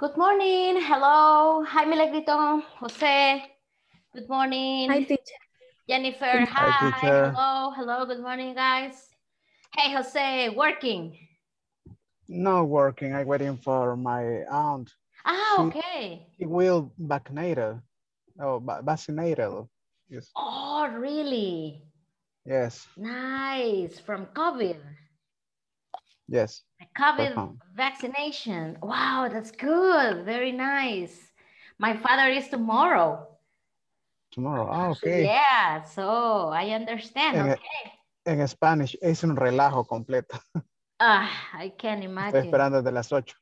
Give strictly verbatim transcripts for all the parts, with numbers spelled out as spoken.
Good morning. Hello. Hi, Milagrito. Jose. Good morning. Hi, teacher. Jennifer. Hi, Hi. teacher. Hello. Hello. Good morning, guys. Hey, Jose. Working. Not working. I'm waiting for my aunt. Ah, She, okay. she will vaccinated. Oh, va- vaccinated. Yes. Oh, really? Yes. Nice. From COVID. Yes. The COVID Confirm. vaccination. Wow, that's good. Very nice. My father is tomorrow. Tomorrow. Ah, okay. Yeah, so I understand. En, Okay. en Spanish es un relajo completo. Ah, I can Estoy imagine. esperando desde las ocho.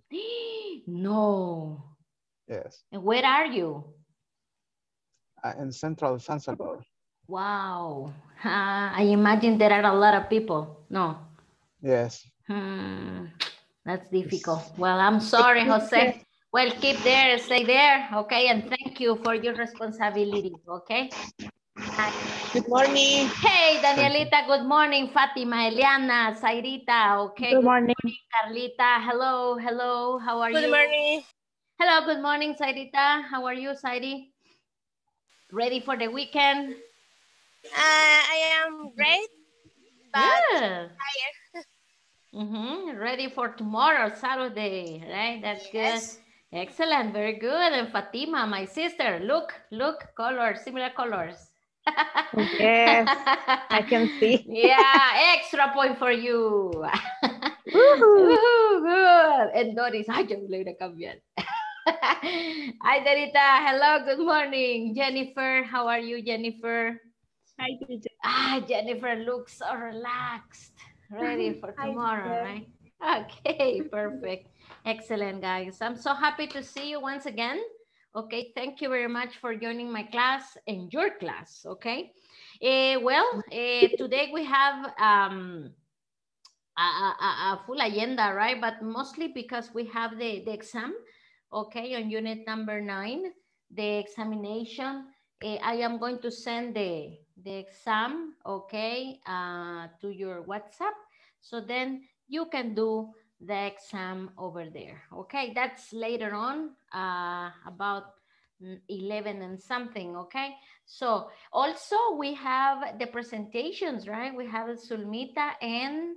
No. Yes. And where are you? Uh, in Central San Salvador. Wow. Uh, I imagine there are a lot of people. No. Yes. Hmm. That's difficult. It's, Well, I'm sorry, Jose. Well, keep there, stay there, okay? And thank you for your responsibility, okay? Good morning. Hey, Danielita, good morning. Fatima, Eliana, Zairita, okay? Good Good morning. morning, Carlita. Hello, hello, how are Good you? morning. Hello, good morning, Zairita. How are you, Zairi? Ready for the weekend? Uh, I am great, but Good. tired. Mm-hmm. Ready for tomorrow, Saturday, right? That's Yes. good. Excellent, very good. And Fatima, my sister, look, look, colors, similar colors. Yes, I can see. Yeah, extra point for you. Woohoo. Woohoo, good. And Doris, ay, yo le voy a cambiar. Hi, Dorita. Hello, good morning. Jennifer, how are you, Jennifer? Hi, teacher. Ah, Jennifer looks so relaxed, ready for Hi, tomorrow, teacher. right? Okay, perfect. Excellent, guys. I'm so happy to see you once again. Okay, thank you very much for joining my class and your class, okay? Uh, well, uh, today we have um, a, a, a full agenda, right? But mostly because we have the, the exam, okay, on unit number nine, the examination. Uh, I am going to send the, the exam, okay, uh, to your WhatsApp. So then you can do the exam over there, okay? That's later on, uh, about eleven and something, okay? So also we have the presentations, right? We have Sulmita and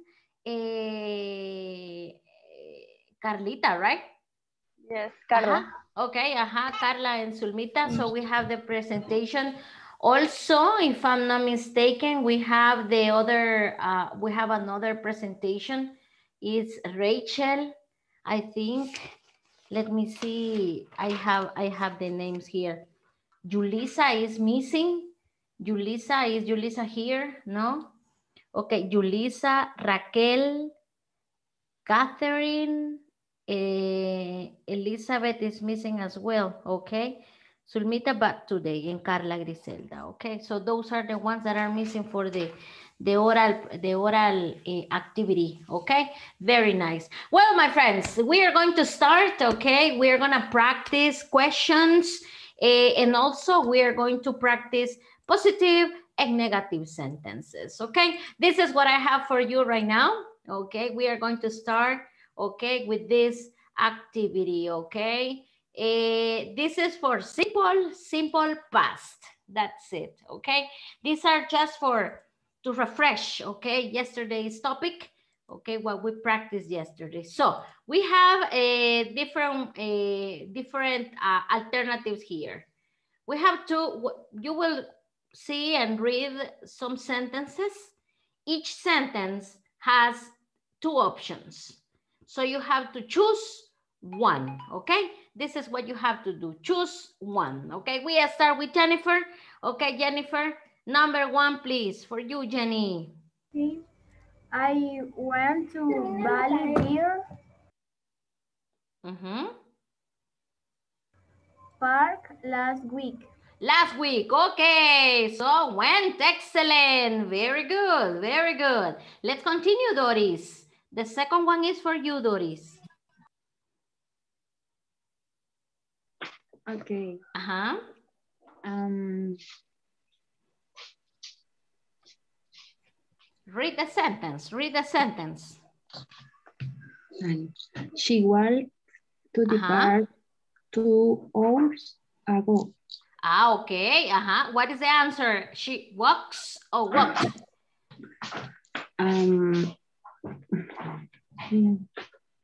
eh, Carlita, right? Yes, Uh-huh. Carla. Okay, uh-huh, Carla and Sulmita. So we have the presentation. Also, if I'm not mistaken, we have the other, uh, we have another presentation. It's Rachel, I think. Let me see. I have, I have the names here. Julissa is missing. Julissa, is Julissa here? No? Okay, Julissa, Raquel, Catherine, eh, Elizabeth is missing as well, okay? Sulmita back today and Carla Griselda, okay? So those are the ones that are missing for the, the oral, the oral uh, activity, okay? Very nice. Well, my friends, we are going to start, okay? We are gonna practice questions uh, and also we are going to practice positive and negative sentences, okay? This is what I have for you right now. Okay, we are going to start, okay, with this activity, okay? Uh, this is for simple, simple past. That's it, okay? These are just for, to refresh, okay, yesterday's topic, okay, what we practiced yesterday. So we have a different, a different uh, alternatives here. We have to, you will see and read some sentences. Each sentence has two options. So you have to choose one, okay? This is what you have to do. Choose one, okay? We start with Jennifer. Okay, Jennifer, number one, please, for you, Jenny. I went to Valley Beer Mm-hmm. Park last week. Last week, okay, so went, excellent, very good, very good. Let's continue, Doris. The second one is for you, Doris. Okay. Uh-huh. Um, Read the sentence, read the sentence. she walked to the Uh-huh. park two hours ago. Ah, okay. Uh-huh. What is the answer? She walks or walked? Um, Mhm.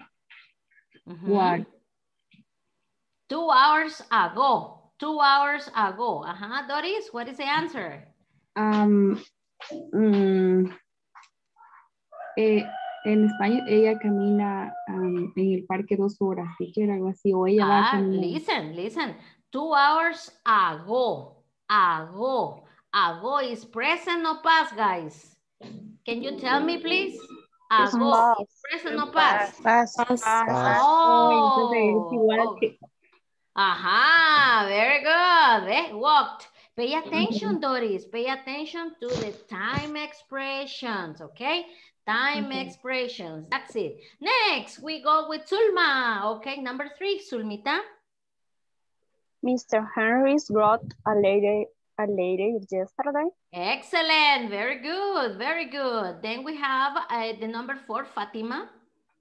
what? Two hours ago. Two hours ago. Uh-huh. Doris, what is the answer? Um, mm, eh, en español, ella camina um, en el parque dos horas, si quiere algo así, o ella va a Ah, caminar. listen, listen. Two hours ago. Ago. Ago is present or past, guys? Can you tell me, please? It's Ago past. is present or past? Past. Pass. Pass. Oh, entonces es Oh, igual oh. que... Ajá, very good. Eh, walked. Pay attention, Doris. Pay attention to the time expressions, okay? Time Okay. expressions. That's it. Next, we go with Zulma. Okay, number three, Zulmita. Mister Henry's wrote a letter, a letter yesterday. Excellent. Very good. Very good. Then we have uh, the number four, Fatima.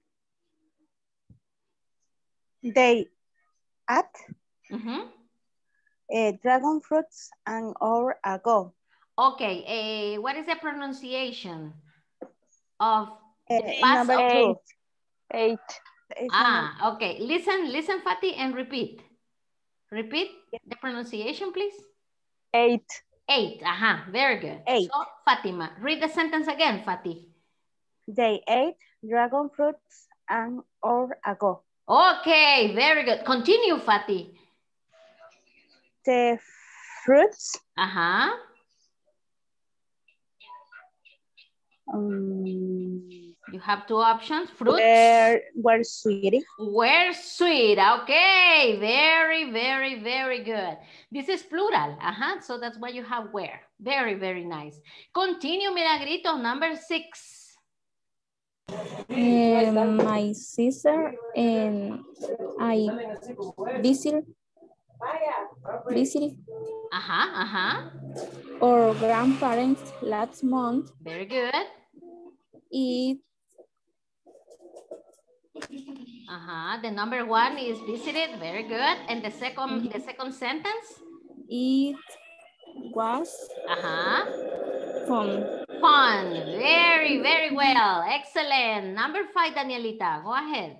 They ate Mm-hmm. uh, dragon fruits an hour ago. Okay, uh, what is the pronunciation of Uh, the past number of two. Eight. It's number- Ah, okay. Listen, listen, Fatih, and repeat. Repeat the pronunciation, please. Eight. Eight. Aha, very good. Eight. So, Fatima, read the sentence again, Fatih. They ate dragon fruits an hour ago. Okay, very good. Continue, Fatih. The fruits Aha. um, You have two options. Fruits. were, were sweet. Were sweet. Okay, very, very, very good. This is plural. Uh-huh. So that's why you have were. Very, very nice. Continue, Milagrito, number six. Um, my sister and I visit, visit Uh-huh, uh-huh. our grandparents last month. Very good. It Uh-huh. The number one is visited. Very good. And the second, the second sentence? it was Uh-huh. fun. Fun. Very, very well. Excellent. Number five, Danielita. Go ahead.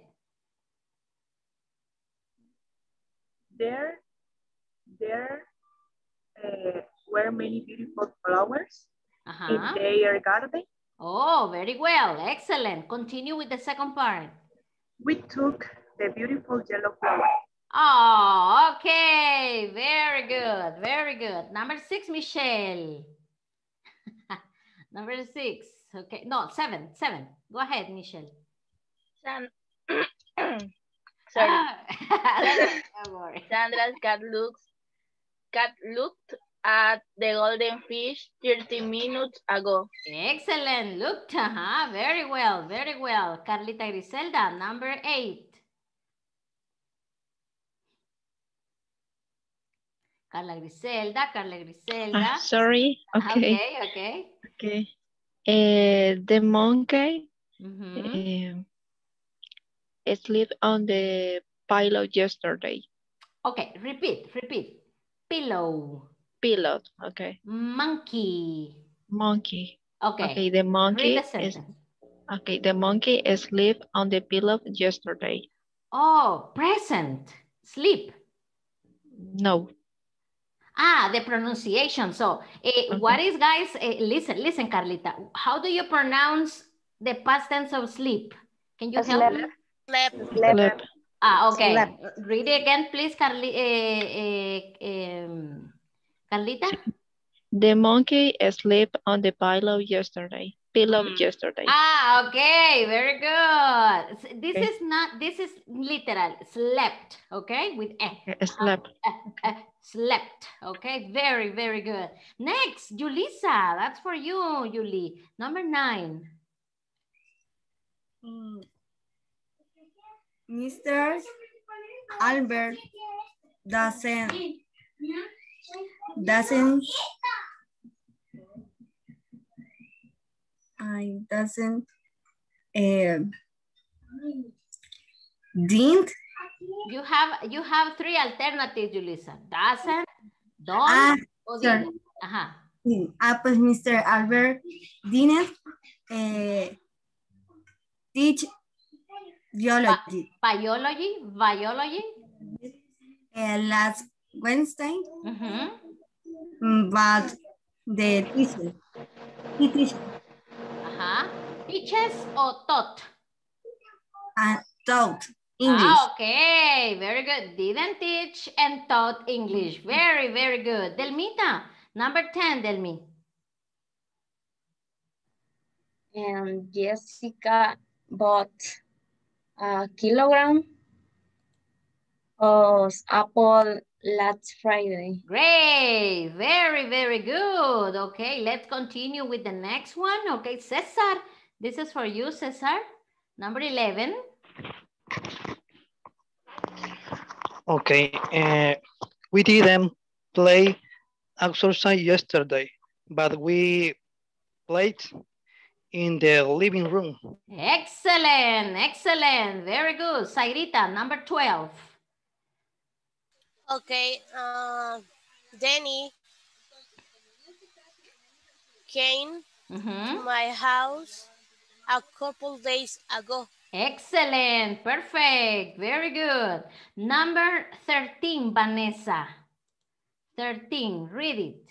There, there uh, were many beautiful flowers Uh-huh. in their garden. Oh, very well. Excellent. Continue with the second part. We took the beautiful yellow flower. Oh, okay. Very good. Very good. Number six, Michelle. Number six. Okay. No, seven. Seven. Go ahead, Michelle. San Sorry. Ah. Don't worry. Sandra's cat looks cat looked at the golden fish thirty minutes ago. Excellent. Looked. Uh-huh. Very well. Very well. Carlita Griselda, number eight. Carla Griselda, Carla Griselda. Ah, sorry. Okay. Okay, okay. Okay. Uh, the monkey Mhm. uh, slept on the pillow yesterday. Okay, repeat, repeat. Pillow. Pillow. Okay. Monkey. Monkey. Okay. Okay. The monkey Read the is. sentence. Okay. The monkey slept on the pillow yesterday. Oh, present. Sleep. No. Ah, the pronunciation. So, eh, what is, guys, eh, listen, listen, Carlita. How do you pronounce the past tense of sleep? Can you help me? Slept. Slept. Ah, okay. Slept. Read it again, please, Carli eh, eh, um, Carlita. The monkey slept on the pillow yesterday. Pillow yesterday. Ah, okay, very good. S- This Okay. is not, this is literal, slept, okay, with eh, Uh, Slept. eh, eh, slept, okay, very, very good. Next, Julissa, that's for you, Julie, number nine. Mister Albert doesn't doesn't I doesn't uh, didn't you have you have three alternatives, Julissa. Doesn't, don't, Ah, o sir. didn't. Ajá. Sí. Ah, pues mister Albert didn't eh, teach biology Biology, biology. eh, last Wednesday, Ujú. mm, but the teacher, he teach Ajá. Teaches o taught. and taught English. Ah, okay, very good. Didn't teach and taught English. Very, very good. Delmita, number ten, Delmi. And Jessica bought a kilogram of apple last Friday. Great, very, very good. Okay, let's continue with the next one. Okay, Cesar, this is for you, Cesar. Number eleven. Okay, uh, we didn't play exercise yesterday, but we played in the living room. Excellent, excellent. Very good. Sairita, number twelve. Okay, uh, Danny came Mm-hmm. to my house a couple days ago. Excellent, perfect, very good. Number thirteen, Vanessa. thirteen, read it.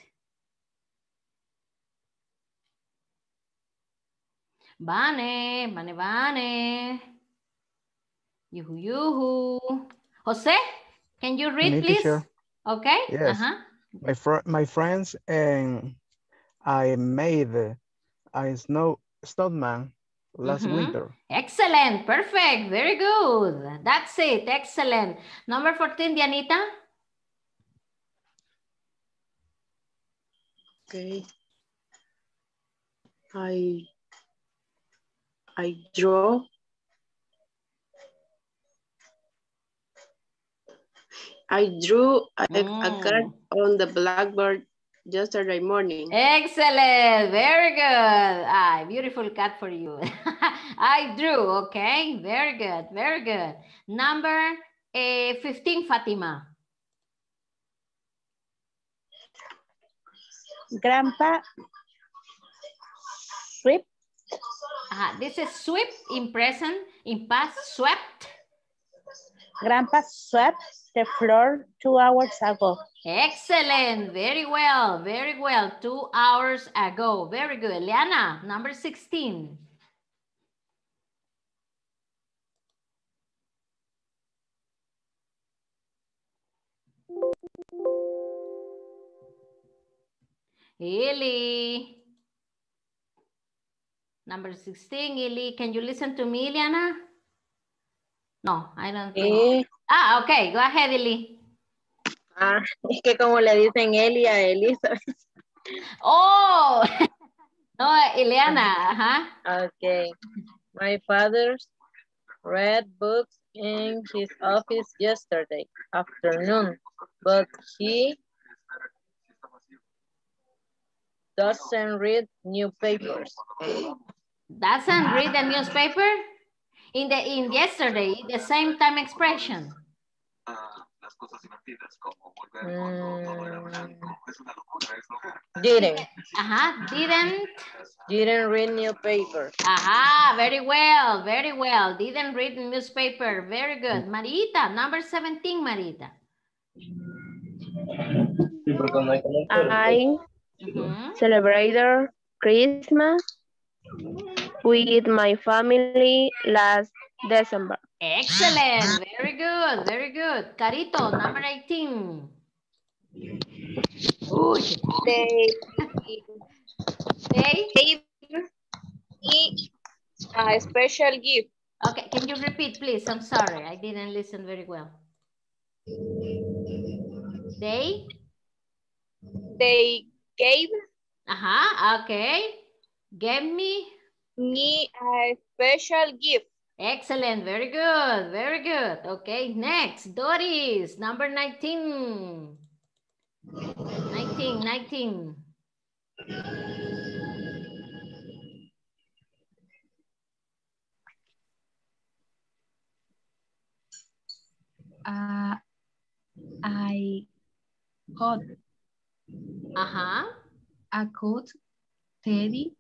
Vane, Vane, Vane. Yuhu, yuhu. Jose, can you read, Me, please? teacher. Okay. Yes. Uh-huh. My, fr my friends and I made a snow snowman last Mm-hmm. winter. Excellent, perfect, very good. That's it, excellent. Number fourteen, Dianita. Okay. I I draw I drew a, Mm. a card on the blackboard yesterday morning. Excellent, very good. Ah, beautiful cat for you. I drew, okay, very good, very good. Number uh, fifteen, Fatima. Grandpa swept. Uh, this is swept in present, in past, swept. Grandpa swept the floor two hours ago. Excellent, very well, very well. Two hours ago, very good. Liana, number sixteen. Ili. Number sixteen, Ili. Can you listen to me, Liana? No, I don't think. Sí. Ah, okay, go ahead, Ili. Ah, es que como le dicen Eli a Elizabeth. Oh, no, Ileana, ajá. Okay. My father read books in his office yesterday afternoon, but he doesn't read newspapers. Doesn't read the newspaper? In the in yesterday, the same time expression. Mm, didn't. Ajá, didn't. Didn't read newspaper. Ajá, very well, very well. Didn't read the newspaper. Very good. Marita, number seventeen, Marita. I Mm-hmm. celebrated Christmas with my family last December. Excellent, very good, very good. Carito, number eighteen. Uy. They, They gave me a special gift. Okay, can you repeat, please? I'm sorry, I didn't listen very well. They? They gave Uh-huh, okay. Gave me? me a special gift. Excellent, very good, very good. Okay, next, Doris, number nineteen. nineteen, nineteen. uh, I got Uh-huh. a cute teddy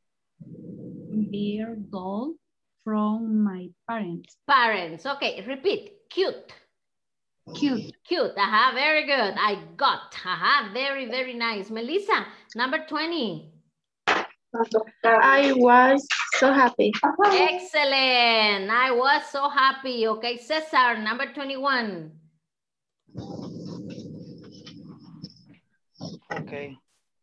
bear doll from my parents. Parents. Okay, repeat. Cute. Cute. Cute. Uh-huh. Very good. I got. Uh-huh. Very, very nice. Melissa, number twenty. I was so happy. Excellent. I was so happy. Okay, Cesar, number twenty-one. Okay.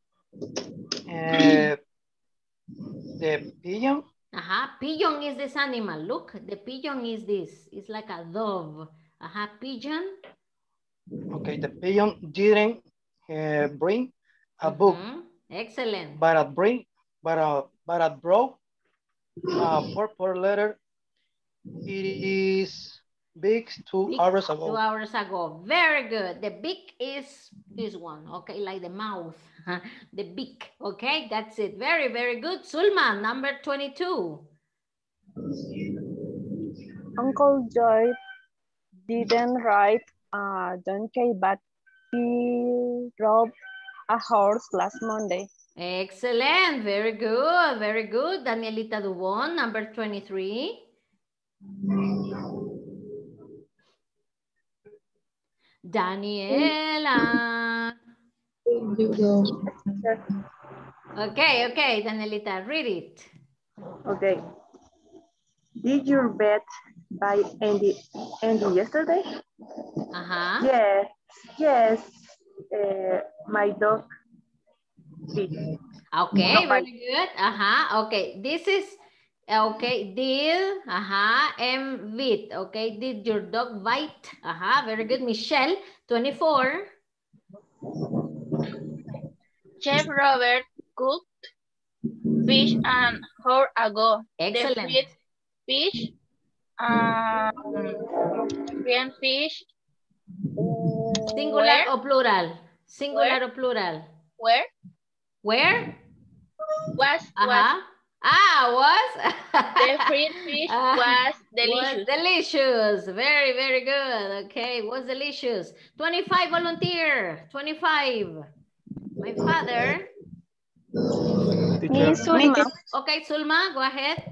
Uh, the pigeon. Uh-huh. Pigeon is this animal. Look, the pigeon is this. It's like a dove. Uh-huh. Pigeon. Okay, the pigeon didn't uh, bring a book. Mm-hmm. Excellent. But it bring, but uh, but it brought a purple letter. It is big two Big, hours ago. Two hours ago. Very good. The beak is this one. Okay, like the mouth. The beak. Okay, that's it. Very, very good. Sulma, number twenty-two. Uncle Joy didn't ride a donkey, but he rode a horse last Monday. Excellent. Very good. Very good. Danielita Dubon, number twenty-three. Daniela. Okay, okay, Danielita, read it. Okay. Did your vet buy Andy, Andy yesterday? Uh-huh. Yes, yes. Uh, my dog did. Okay, very good. Uh-huh. Okay, this is, okay, did, uh-huh, and with, okay, did your dog bite? Uh-huh, very good. Michelle, twenty-four. Chef Robert cooked fish an hour ago. Excellent. The fried fish, um, fried fish. Singular Where? or plural? Singular Where? or plural? Where? Where? Was, Uh-huh. was. Ah, was? The fried fish Ah, was delicious. Was delicious. Very, very good. Okay, was delicious. twenty-five volunteer. twenty-five. My father. Me, Sulma. Okay, Sulma, go ahead.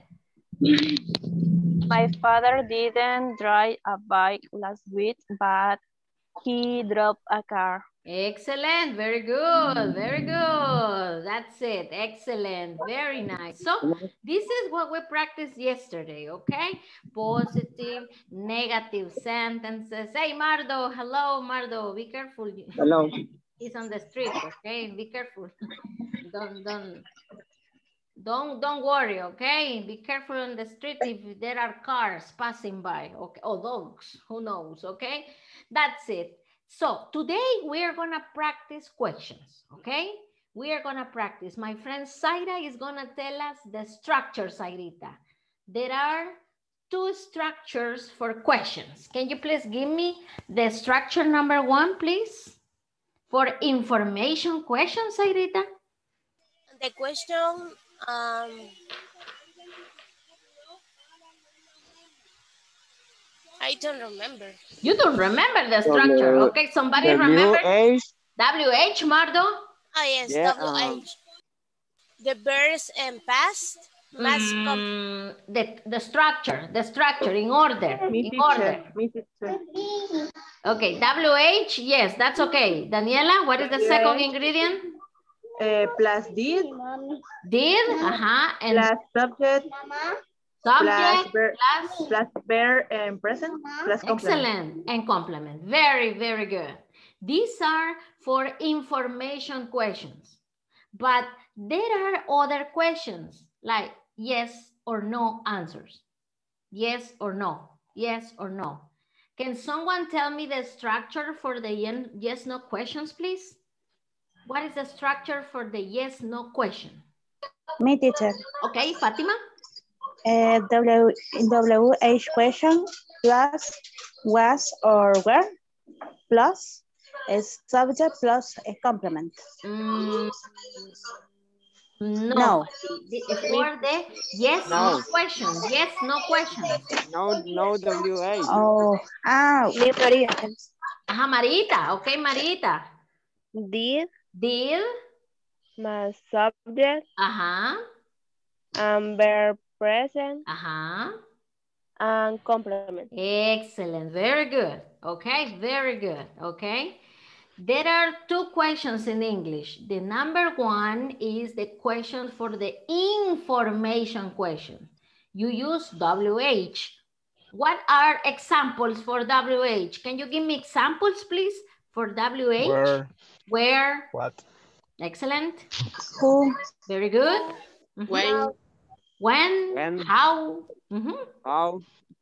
My father didn't drive a bike last week, but he drove a car. Excellent. Very good. Very good. That's it. Excellent. Very nice. So this is what we practiced yesterday, okay? Positive, negative sentences. Hey, Mardo. Hello, Mardo. Be careful. Hello. He's on the street, okay? Be careful. Don't, don't, don't, don't worry, okay? Be careful on the street if there are cars passing by, okay? Or dogs, who knows, okay? That's it. So today we are gonna practice questions, okay? We are gonna practice. My friend Zaira is gonna tell us the structure, Zairita. There are two structures for questions. Can you please give me the structure number one, please? For information questions, Zairita? The question, um, I don't remember. You don't remember the structure. W Okay, somebody remember? W H. W H, Mardo? Oh, yes, Yeah, W H. um, The verbs and past must come. Mm, the, the structure, the structure in order, Me in order. teacher, me teacher. Okay, W H, yes, that's okay. Daniela, what is the second ingredient? Uh, plus did, Did, uh-huh, and plus subject, subject, plus verb, plus, plus verb and present, plus complement. excellent, and complement. Very, very good. These are for information questions, but there are other questions like yes or no answers. Yes or no, yes or no. Can someone tell me the structure for the yes, no questions, please? What is the structure for the yes, no question? Me, teacher. Okay, Fatima? Uh, w, W H question plus was or were plus a subject plus a complement. Mm, No. No. The- For the yes, no, No. questions. Yes, no questions. No, no W H. Oh, ah, Me, María. Ajá, Marita. Ok, Marita. Did Did. más subject Ajá. and verb present Ajá. and complement. Excellent. Very good. Okay, very good. Okay. There are two questions in English. The number one is the question for the information question. You use W H. What are examples for W H? Can you give me examples, please, for W H? Where? Where? What? Excellent. who, Very good. Mhm. When, When? When. How? Mhm. How.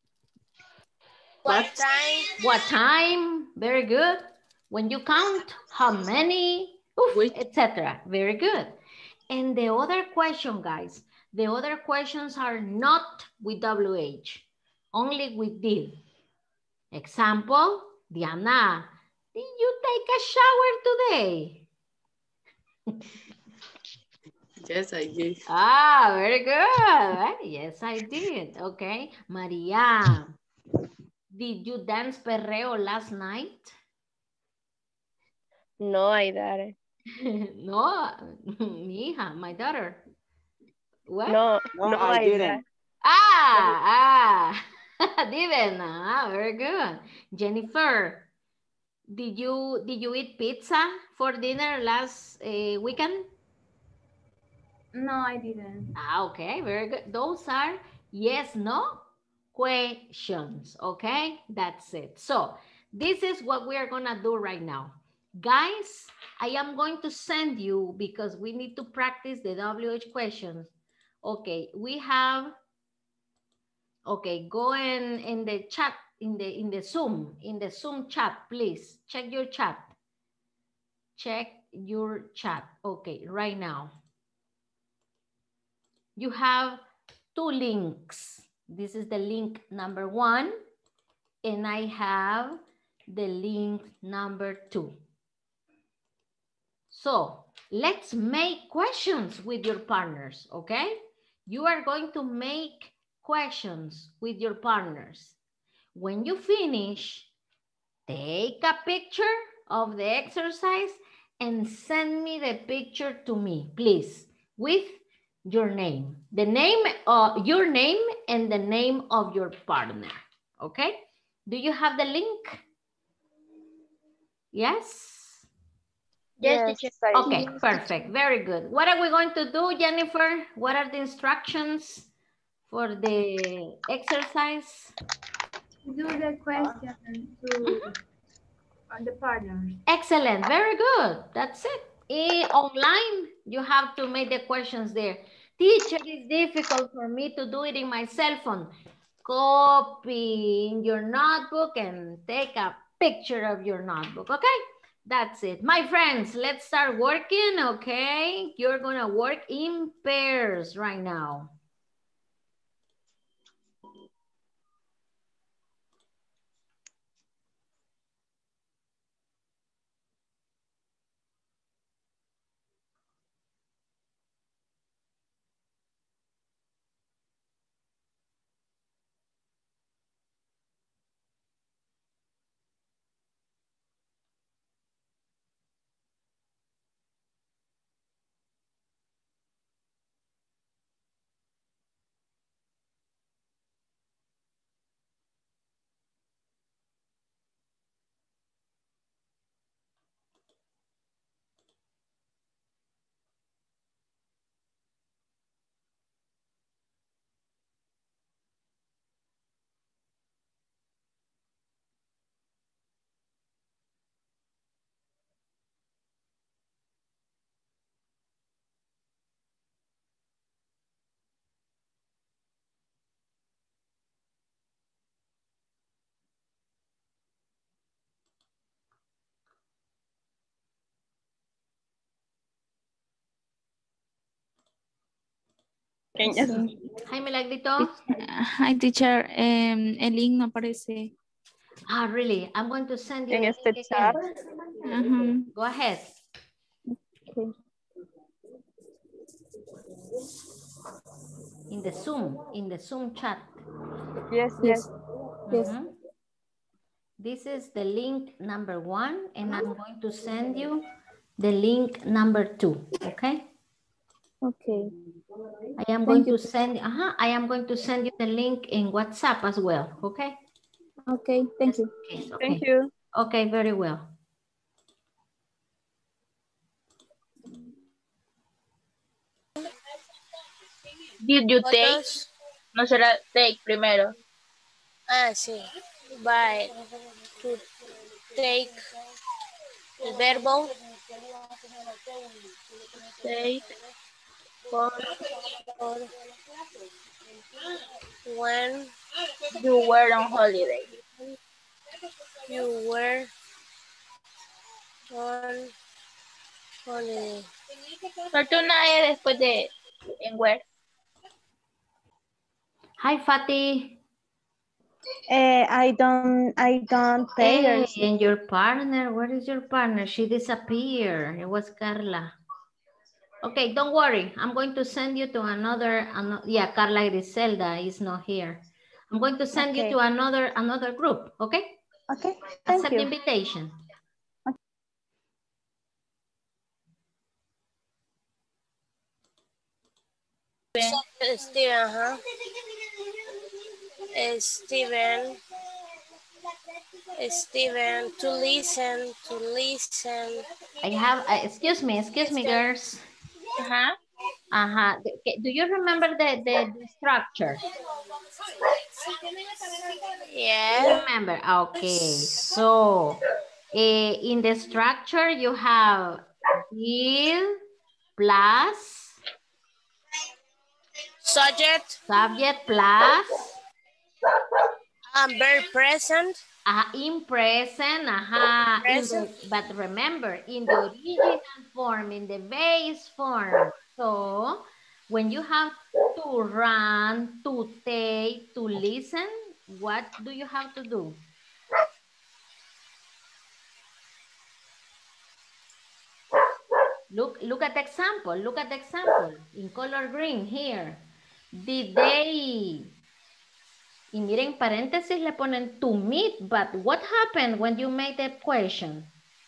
What what, time? What time? Very good. When you count, how many? which, et cetera. Very good. And the other question, guys, the other questions are not with W H, only with did. Example, Diana, did you take a shower today? yes, I did. Ah, very good. Yes, I did. Okay. Maria, did you dance perreo last night? No, I didn't. No, mi hija, my daughter. What? No, No, no, I I didn't. didn't. Ah, ah, didn't. Ah, very good. Jennifer, did you did you eat pizza for dinner last uh, weekend? No, I didn't. Ah, okay, very good. Those are yes, no questions. Okay, that's it. So this is what we are gonna do right now. Guys, I am going to send you, because we need to practice the W H questions. Okay, we have, okay, go in, in the chat, in the, in the Zoom, in the Zoom chat, please. Check your chat. Check your chat. Okay, right now. You have two links. This is the link number one, and I have the link number two. So let's make questions with your partners, okay? You are going to make questions with your partners. When you finish, take a picture of the exercise and send me the picture to me, please, with your name, the name, uh, your name and the name of your partner, okay? Do you have the link? Yes? Yes, Yes, I Okay, did. perfect. Very good. What are we going to do, Jennifer? What are the instructions for the exercise? Do the question to on the partners. Excellent. Very good. That's it. Eh, online, you have to make the questions there. Teacher, it's difficult for me to do it in my cell phone. Copy in your notebook and take a picture of your notebook, okay? That's it. My friends, let's start working, okay? You're gonna work in pairs right now. Sí. Hi, Milagrito. Hi, teacher. Um, el link no aparece. Ah, really? I'm going to send you En the este link chat. again. Ajá. Go ahead. Okay. In the Zoom, in the Zoom chat. Yes, yes. Yes. Mm-hmm. This is the link number one, and I'm going to send you the link number two, okay? Okay. I am going to send, uh-huh, I am going to send you the link in WhatsApp as well, okay? Okay, thank you. Okay, okay. Thank you. Okay, very well. Did you take? Fotos. No será take primero. Ah, sí. By to take el verbo. Take. For. Or when You were on holiday. you were on holiday. Falta una E después de en where. Hi, Fatih. Uh, I don't, I don't Hey, pay. and your partner, where is your partner? She disappeared. It was Carla. Okay, don't worry. I'm going to send you to another, ano- yeah, Carla Griselda is not here. I'm going to send Okay. you to another another group, okay? Okay, thank Accept you. the invitation. Steven, ajá. Steven. Steven, to listen, to listen. I have, uh, excuse me, excuse me, girls. Uh-huh. Uh-huh. Do you remember the, the, the structure? Yeah. Remember, okay. So, uh, in the structure, you have did plus Subject. Subject plus Um, verb present. Uh, in present, uh-huh. In the, but remember, in the original form, in the base form. So, when you have to run, to take, to listen, what do you have to do? Look, look at the example. Look at the example in color green here. Did they... Y miren, paréntesis le ponen to meet, but what happened when you made the question?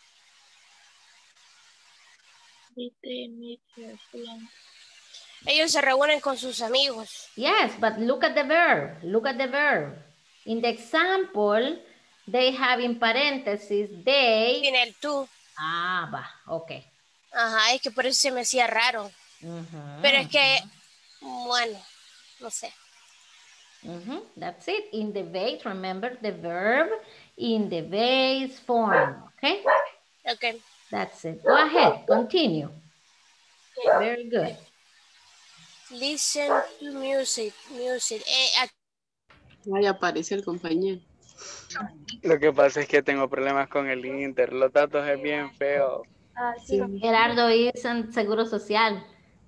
Did they meet your friends? Ellos se reúnen con sus amigos. Yes, but look at the verb. Look at the verb. In the example, they have in paréntesis, they... Tiene el tú. Ah, va, ok. Ajá, es que por eso se me hacía raro. Uh-huh, Pero es que, uh-huh. bueno, no sé. Uh-huh. That's it. In the base, remember the verb in the base form, okay? Okay. That's it. Go ahead, continue. Very good. Listen to music, music. Eh, Ahí aparece el compañero. Lo que pasa es que tengo problemas con el Inter. Los datos es bien feo. Ah, sí. Gerardo is en Seguro Social.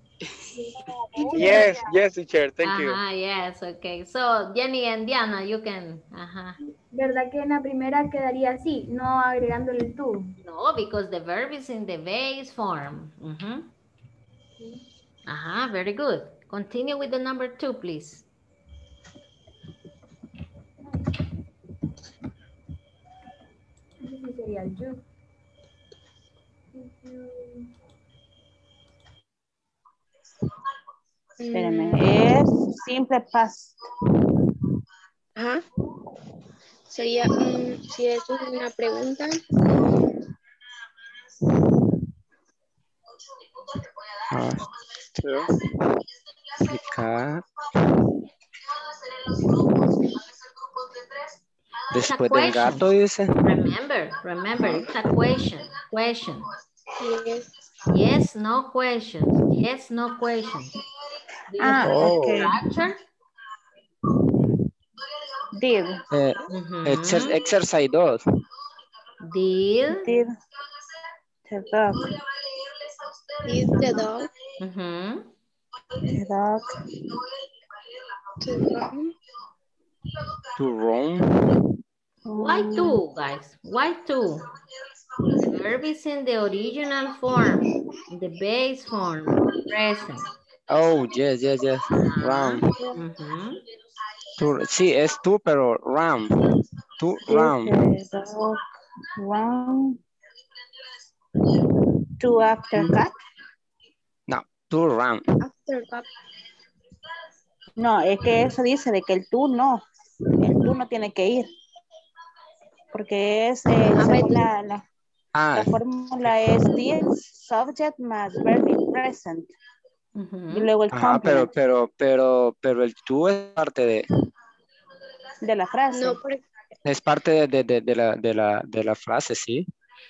Yes, yes, teacher. Thank you. Ajá, yes, okay. So, Jenny and Diana, you can, ajá. ¿Verdad que en la primera quedaría así, no agregándole el tú? No, because the verb is in the base form. Uh-huh. Ajá, very good. Continue with the number two, please. Ese sería el you. Espérame, es simple past. Ajá. Sería, um, si es una pregunta. Aplicar. Después del gato dice. Remember, remember, it's a question, question. Yes. Yes, no questions. Yes, no questions. Do you Ah, have okay. a structure? Did. Eh, Uh-huh. exer exercise dos. Did. Did the dog. Is the dog. Uh-huh. The dog. To run. To run. Why two, guys? Why two? The verb is in the original form, the base form, present. Oh, yes, yes, yes. Round. Ujú. To, sí, es tú, pero round. To round. Is the dog round to after cat? No, to round. After cat. No, es que eso dice de que el tú no. El tú no tiene que ir. Porque es, eh, según la, la, Ah, la fórmula es did, subject más verb in present. Y luego el ajá, pero, complement pero, pero, pero el tú es parte de, de la frase. No, porque es parte de, de, de, de la, de, la, de la frase, sí.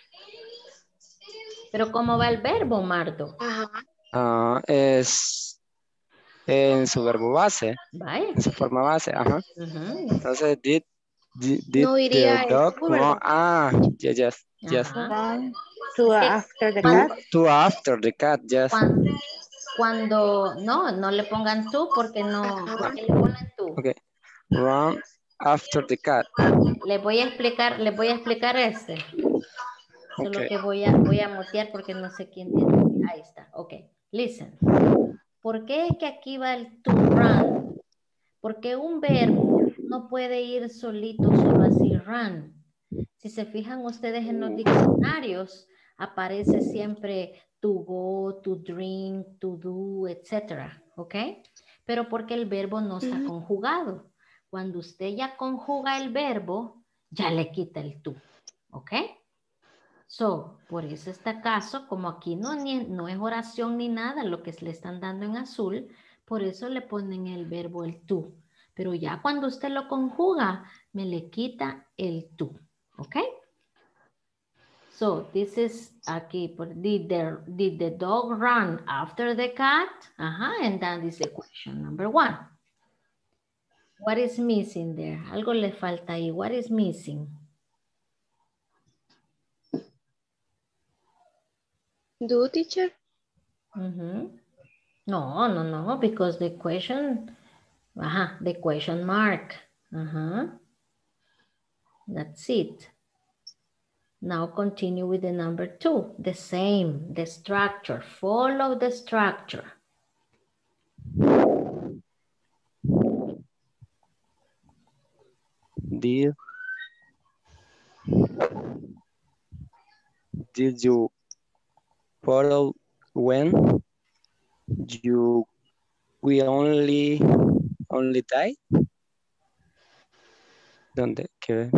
Pero ¿cómo va el verbo, Marto? Ah, es en su verbo base, Vaya. en su forma base, ajá. Ujú. Entonces, did, did, did no the iría el dog tú, run? ¿verdad? Ah, yes, yes, yes. Ajá. Run to Es que after the To, cat. to after the cat, yes. Cuando, cuando no, no le pongan tú porque no, porque le ponen tú. Okay. Run after the cat. Les voy a explicar, les voy a explicar este. Solo Okay. que voy a, voy a mutear porque no sé quién tiene. Ahí está. Ok. Listen. ¿Por qué es que aquí va el to run? Porque un verbo no puede ir solito, solo así run. Si se fijan ustedes en los diccionarios, aparece siempre to go, to drink, to do, etcétera. ¿Ok? Pero porque el verbo no está conjugado. Cuando usted ya conjuga el verbo, ya le quita el to. ¿Ok? So, por eso este caso, como aquí no, ni, no es oración ni nada, lo que le están dando en azul, por eso le ponen el verbo el to. Pero ya cuando usted lo conjuga, me le quita el to. ¿Ok? So, this is aquí, por, did the, did the dog run after the cat? Ajá, and that is the question number one. What is missing there? Algo le falta ahí. What is missing? Do, teacher? Mm-hmm. No, no, no, because the question, uh-huh, the question mark. Uh-huh. That's it. Now continue with the number two. The same, the structure. Follow the structure. Did, did you follow when you we only only die? ¿Dónde? ¿Qué?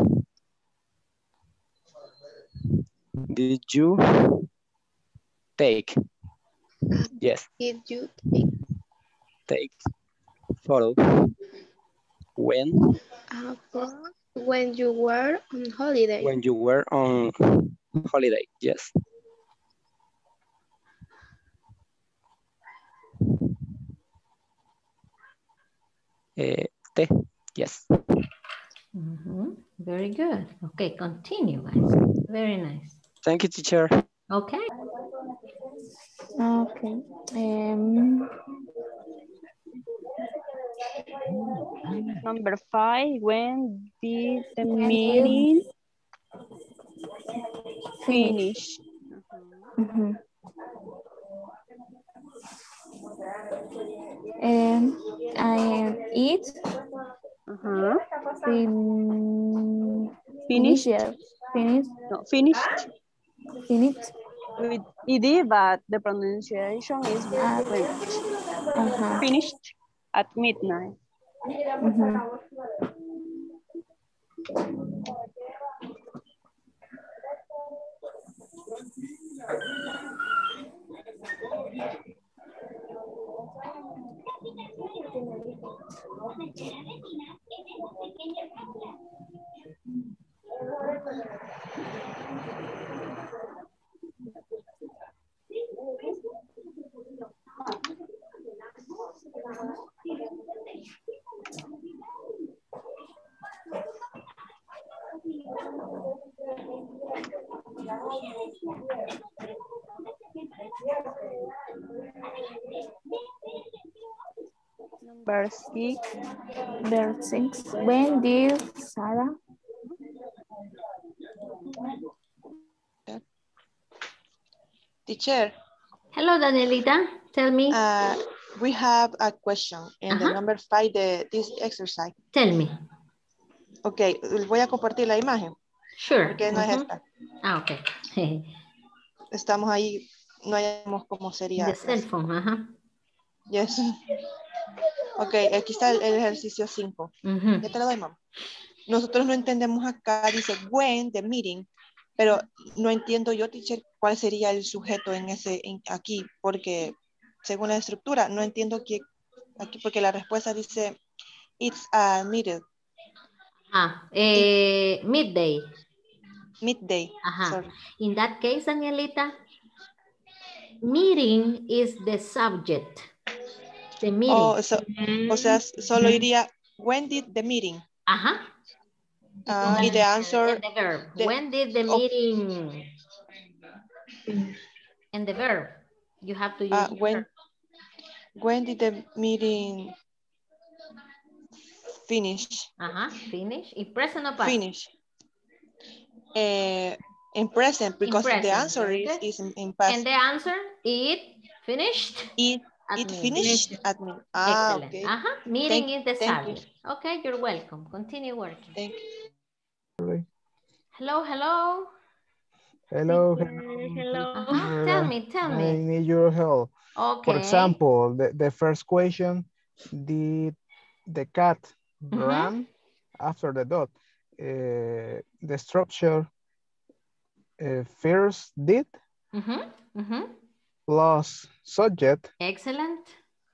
Did you take? Yes. Did you take? Take. Follow. When? Uh, for when you were on holiday. When you were on holiday. Yes. Eh, te. Yes. Mm-hmm. Very good. Okay, continue, guys. Very nice. Thank you, teacher. Okay. Okay. Um, Number five, when did the meeting finish? mhm. Um, I eat. Uh-huh. Fin Finished? Finished. Finished. No, finished. Finished. With ed, but the pronunciation is very At, French. uh-huh. Finished at midnight. Mhm. Number six. Number six. When did Sarah? Teacher. Hello, Danielita. Tell me. Uh, we have a question in the Ajá. number five, the, this exercise. Tell me. Ok, voy a compartir la imagen. Sure. Porque no uh-huh. es esta. Ah, ok. Estamos ahí, no hayamos cómo sería. The cell phone, ajá. Yes. Ok, aquí está el, el ejercicio cinco. Uh-huh. Ya te lo doy, mamá. Nosotros no entendemos acá, dice when the meeting, pero no entiendo yo, teacher, cuál sería el sujeto en ese, en, aquí, porque según la estructura, no entiendo que, aquí, porque la respuesta dice it's a meeting. Ah, eh, midday. Midday. Ajá. Sorry. In that case, Danielita, meeting is the subject. The meeting. Oh, so, o sea, solo iría, when did the meeting? Ajá. Uh, y the answer. And the verb. The, when did the meeting? Oh. And the verb. You have to use uh, the when, verb. When did the meeting finish? Ajá, finish. In present or past? Finish. Uh, in present, because in present, the answer is, is in, in past. And the answer, it finished? It, it finished at me. Ah, excellent. okay. Uh-huh. Meeting thank, is the thank subject. You. Okay, you're welcome. Continue working. Thank you. Hello, hello. Hello. Hello. Uh-huh. Tell me, tell I me. need your help. Okay. For example, the, the first question, did the cat mm-hmm. run after the dog? Uh, the structure uh, first did mm-hmm. Mm-hmm. plus subject. Excellent.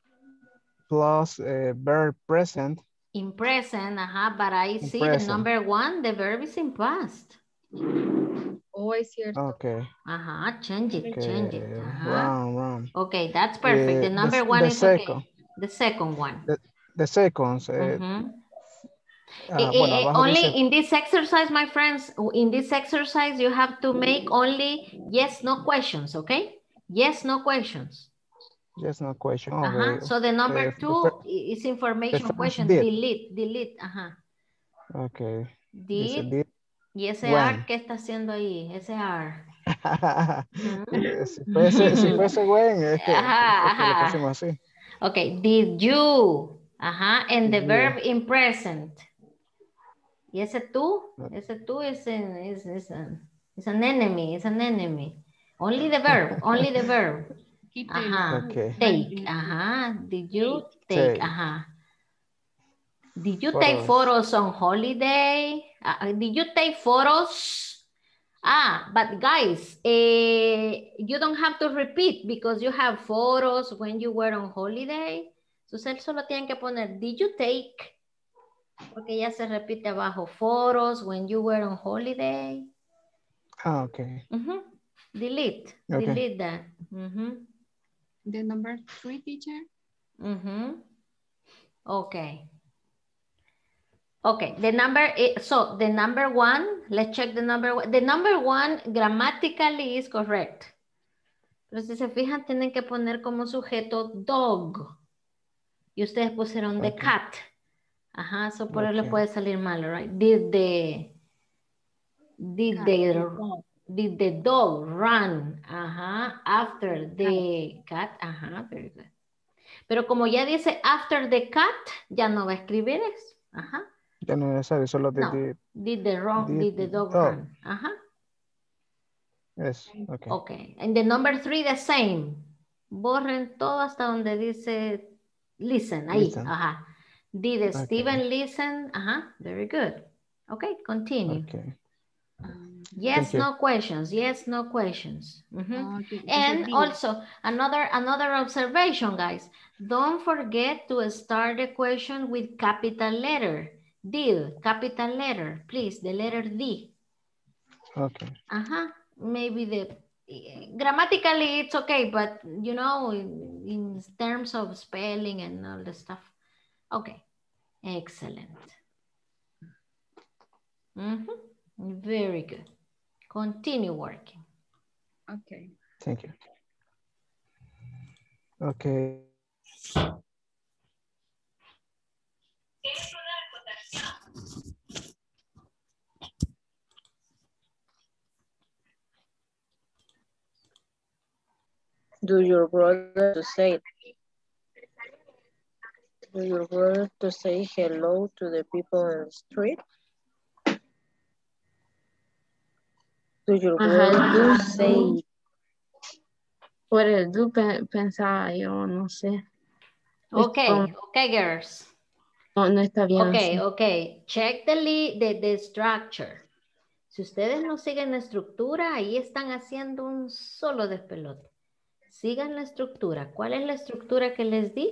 Plus uh, verb present. In present, uh-huh, but I in see present. the number one, the verb is in past. Oh, es cierto. Okay. Uh-huh, change it, okay. change it. Uh-huh. Run, run. Okay, that's perfect. The number the, one the is second. okay. The second one. The, the seconds. Uh, mm-hmm. uh, eh, bueno, eh, only dice... in this exercise, my friends, in this exercise, you have to make only yes, no questions, okay? Yes, no questions. Yes, no question. Okay. Uh-huh. So the number uh, two the is information question. Did. Delete, delete. Ajá. Okay. Did. did. Y ese when. R, ¿qué está haciendo ahí? Ese R. uh-huh. si, fuese, si fuese when, es que, ajá, es que ajá. lo pusimos así. Okay. Did you. Ajá. And the you. verb in present. Y ese tú, ese tú is, an, is, is, an, is an enemy, is an enemy. Only the verb, only the verb. Ajá. Okay. Take. Ajá. Did you take? take. Ajá. Did you photos. take photos on holiday? Uh, did you take photos? Ah, but guys, eh, you don't have to repeat because you have photos when you were on holiday. Entonces solo tienen que poner, did you take? Porque ya se repite abajo, photos when you were on holiday. Ah, okay. Uh-huh. Delete, okay. delete that. Uh-huh. The number three, teacher. Uh-huh. Okay. Okay, the number, so the number one, let's check the number one. The number one grammatically is correct. Pero si se fijan, tienen que poner como sujeto dog. Y ustedes pusieron the okay. cat. Ajá, so por eso okay. les puede salir mal, right? Did the, did the, did the dog run, ajá, after the cat, ajá, very good. Pero como ya dice after the cat, ya no va a escribir eso, ajá. Ya no es necesario, solo no. did, did the wrong, did, did the dog, dog run, ajá. Yes, okay. Okay, and the number three, the same. Borren todo hasta donde dice listen, ahí, listen. ajá. Did okay. Steven listen? Uh-huh, very good. Okay, continue. Okay. Um, yes, no questions. Yes, no questions. Mm-hmm. Okay. And also, another, another observation, guys. Don't forget to start the question with capital letter. Did, capital letter, please, the letter D. Okay. Uh-huh, maybe the, grammatically it's okay, but you know, in, in terms of spelling and all the stuff. Okay, excellent. Mm-hmm. Very good. Continue working. Okay. Thank you. Okay. Do your brother to say it? Do you want to say hello to the people in the street? Do you Ajá, el want do to say... Por el do pe- pensaba yo, no sé. Es Okay, como- okay, girls. no, no está bien Okay, así. okay. Check the, li- the, the structure. Si ustedes no siguen la estructura, ahí están haciendo un solo despelote. Sigan la estructura. ¿Cuál es la estructura que les di?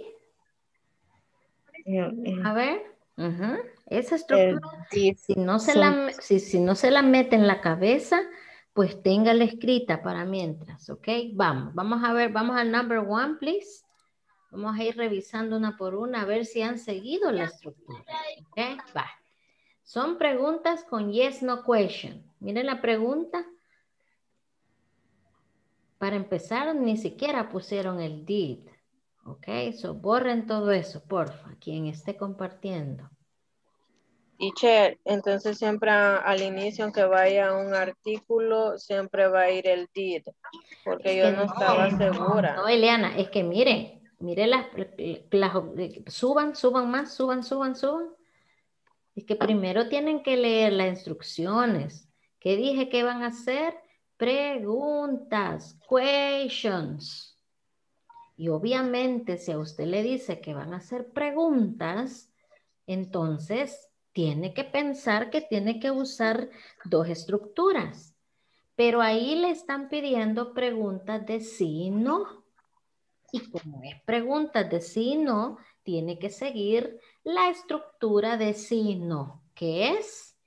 A ver. Ujú. Esa estructura, si no, se la, si, si no se la mete en la cabeza, pues téngala escrita para mientras, ¿ok? Vamos, vamos a ver, vamos al number one, please. Vamos a ir revisando una por una a ver si han seguido la estructura, ¿ok? Va. Son preguntas con yes, no question. Miren la pregunta. Para empezar, ni siquiera pusieron el did. Ok, so borren todo eso, porfa, quien esté compartiendo. Teacher, entonces siempre a- al inicio, aunque vaya un artículo, siempre va a ir el did, porque Es yo que no estaba no, segura. no, Eliana, es que miren, miren las, las, suban, suban más, suban, suban, suban. Es que primero tienen que leer las instrucciones. ¿Qué dije que van a hacer? Preguntas, questions. Y obviamente si a usted le dice que van a hacer preguntas, entonces tiene que pensar que tiene que usar dos estructuras. Pero ahí le están pidiendo preguntas de sí y no. Y como es preguntas de sí y no, tiene que seguir la estructura de sí y no, que es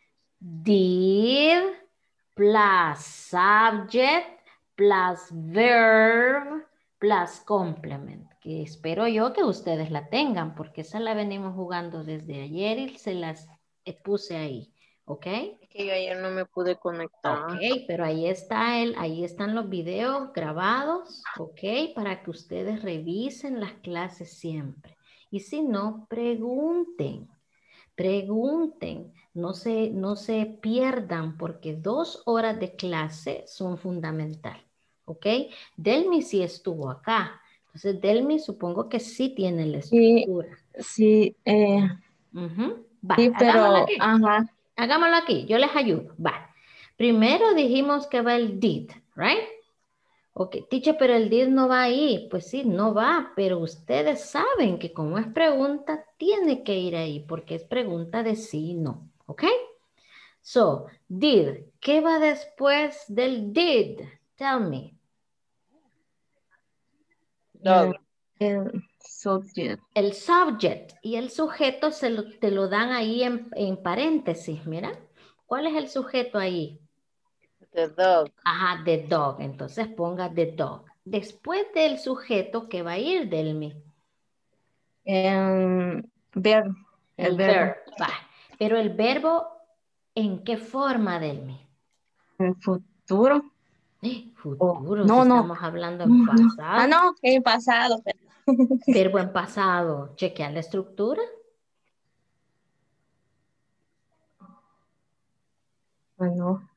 did plus subject plus verb plus complement, que espero yo que ustedes la tengan, porque esa la venimos jugando desde ayer y se las puse ahí, ¿ok? Es que yo ayer no me pude conectar. Ok, pero ahí está el, ahí están los videos grabados, ok, para que ustedes revisen las clases siempre. Y si no, pregunten, pregunten, no se, no se pierdan porque dos horas de clase son fundamental, ok. Delmi sí estuvo acá, entonces Delmi supongo que sí tiene la estructura. Sí, eh, Ujú. Va, sí, pero, hagámoslo aquí. ajá. Hagámoslo aquí, yo les ayudo. Va. Primero dijimos que va el did, right? Ok, teacher, pero el did no va ahí. Pues sí, no va, pero ustedes saben que como es pregunta, tiene que ir ahí porque es pregunta de sí y no. ¿Ok? So, did. ¿Qué va después del did? Tell me. Dog. El subject. El subject y el sujeto se lo, te lo dan ahí en, en paréntesis, mira. ¿Cuál es el sujeto ahí? The dog. Ajá, the dog. Entonces ponga the dog. Después del sujeto, ¿qué va a ir, Delmi? El verbo. El, El verbo. verb. Va. Pero el verbo, ¿en qué forma, Delmi? El futuro. Eh, Futuro, no, si no. estamos hablando en No, no. pasado. Ah, no, en pasado. Verbo en pasado. Chequear la estructura. Bueno.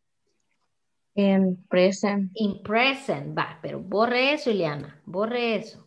En present. In present. Va, pero borre eso, Ileana. Borre eso.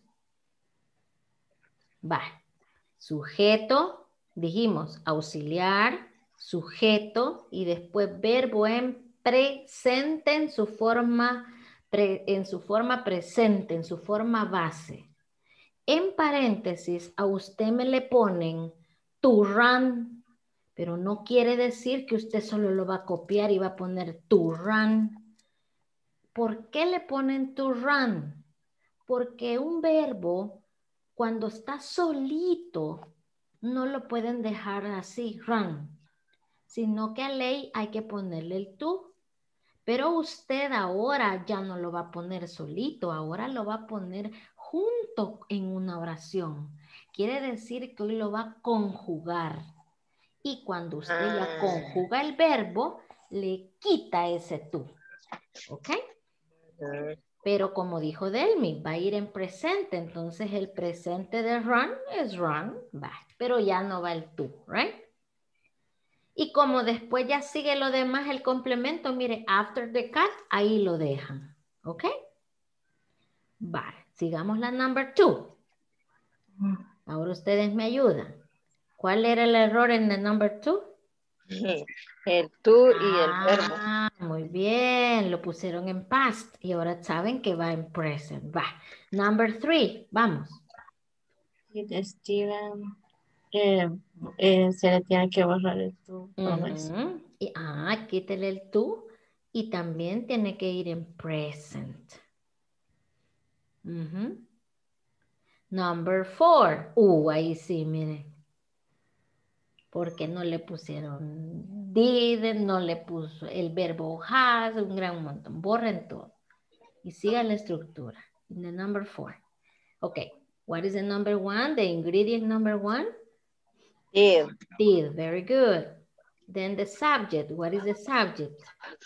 Va. Sujeto, dijimos, auxiliar, sujeto y después verbo en presente en su forma, pre, en su forma presente, en su forma base. En paréntesis, a usted me le ponen to run, pero no quiere decir que usted solo lo va a copiar y va a poner to run. ¿Por qué le ponen to run? Porque un verbo, cuando está solito, no lo pueden dejar así, run, sino que a ley hay que ponerle el to. Pero usted ahora ya no lo va a poner solito, ahora lo va a poner junto en una oración. Quiere decir que hoy lo va a conjugar. Y cuando usted ya conjuga el verbo, le quita ese to. ¿Ok? Pero como dijo Delmi, va a ir en presente, entonces el presente de run es run, va, pero ya no va el to, right? Y como después ya sigue lo demás, el complemento, mire, after the cat, ahí lo dejan, ¿ok? Va, sigamos la number two. Ahora ustedes me ayudan. ¿Cuál era el error en el number two? El tú y el verbo. Ah, muy bien. Lo pusieron en past y ahora saben que va en present. Va. Number three. Vamos. Did Steven, eh, eh, se le tiene que borrar el tú. Todo eso. Ujú. Y, ah, quítale el tú y también tiene que ir en present. Ujú. Number four. Uh, ahí sí, miren. Porque no le pusieron did, no le puso el verbo has, un gran montón. Borren todo. Y sigan la estructura. In the number four. Okay. What is the number one? The ingredient number one? Did. Did. Very good. Then the subject. What is the subject?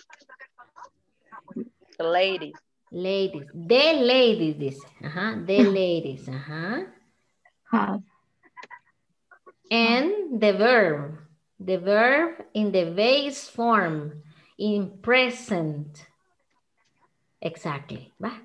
The ladies. Ladies. The ladies, dice. Ajá. The ladies. Ajá. Have. And the verb. The verb in the base form. In present. Exactly. ¿Va?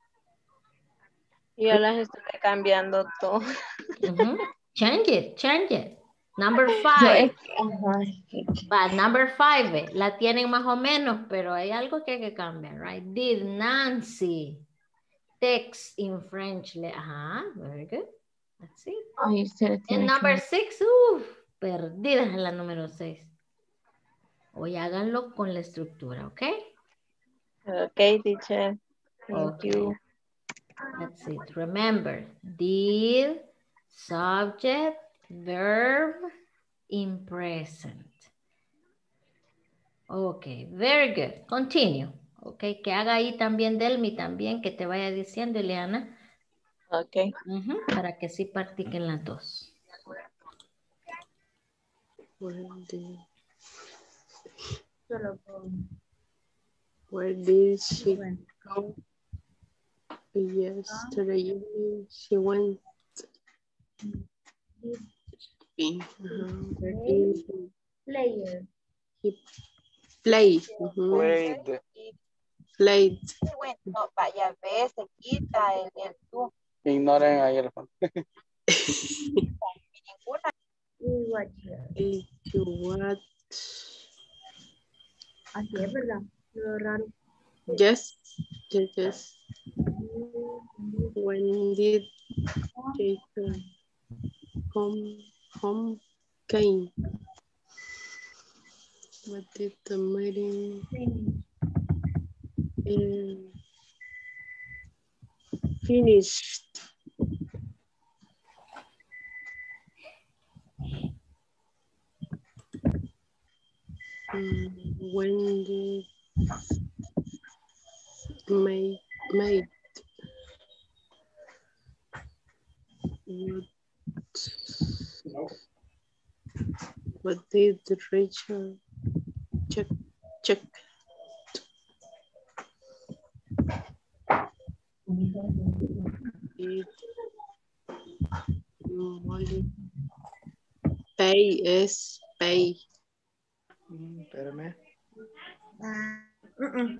Yo las estuve cambiando todo. Uh-huh. Change it, change it. Number Yo five. es que- ajá, es que- But number five, eh, la tienen más o menos, pero hay algo que hay que cambiar, right? Did Nancy text in French? Le- Ajá, very good. Let's see. Ay, se le And tiene number que... six, uff, perdidas en la número seis. Hoy háganlo con la estructura, ¿ok? Ok, teacher. Thank Okay. you. That's it. Remember, did, subject, verb, in present. Okay, very good. Continue. Okay, que haga ahí también Delmi también, que te vaya diciendo, Ileana. Ok. Ujú, para que sí practiquen las dos. Where did, where did she go yesterday evening? She went in. Uh-huh. Where did he Player. he play? Uh-huh. Played. Played. Bueno, vaya, ve, se quita el, el tú. Ignoren ahí el fondo. Ninguna. Did you watch? Así es, ¿verdad? Lo raro. Yes. Yes. Yes. When did Jacob home home came? What did the meeting um, finished? Um, when did make made what what did Richard check check? Did Molly pay is pay? Mm, espérame. Ah, mm-mm.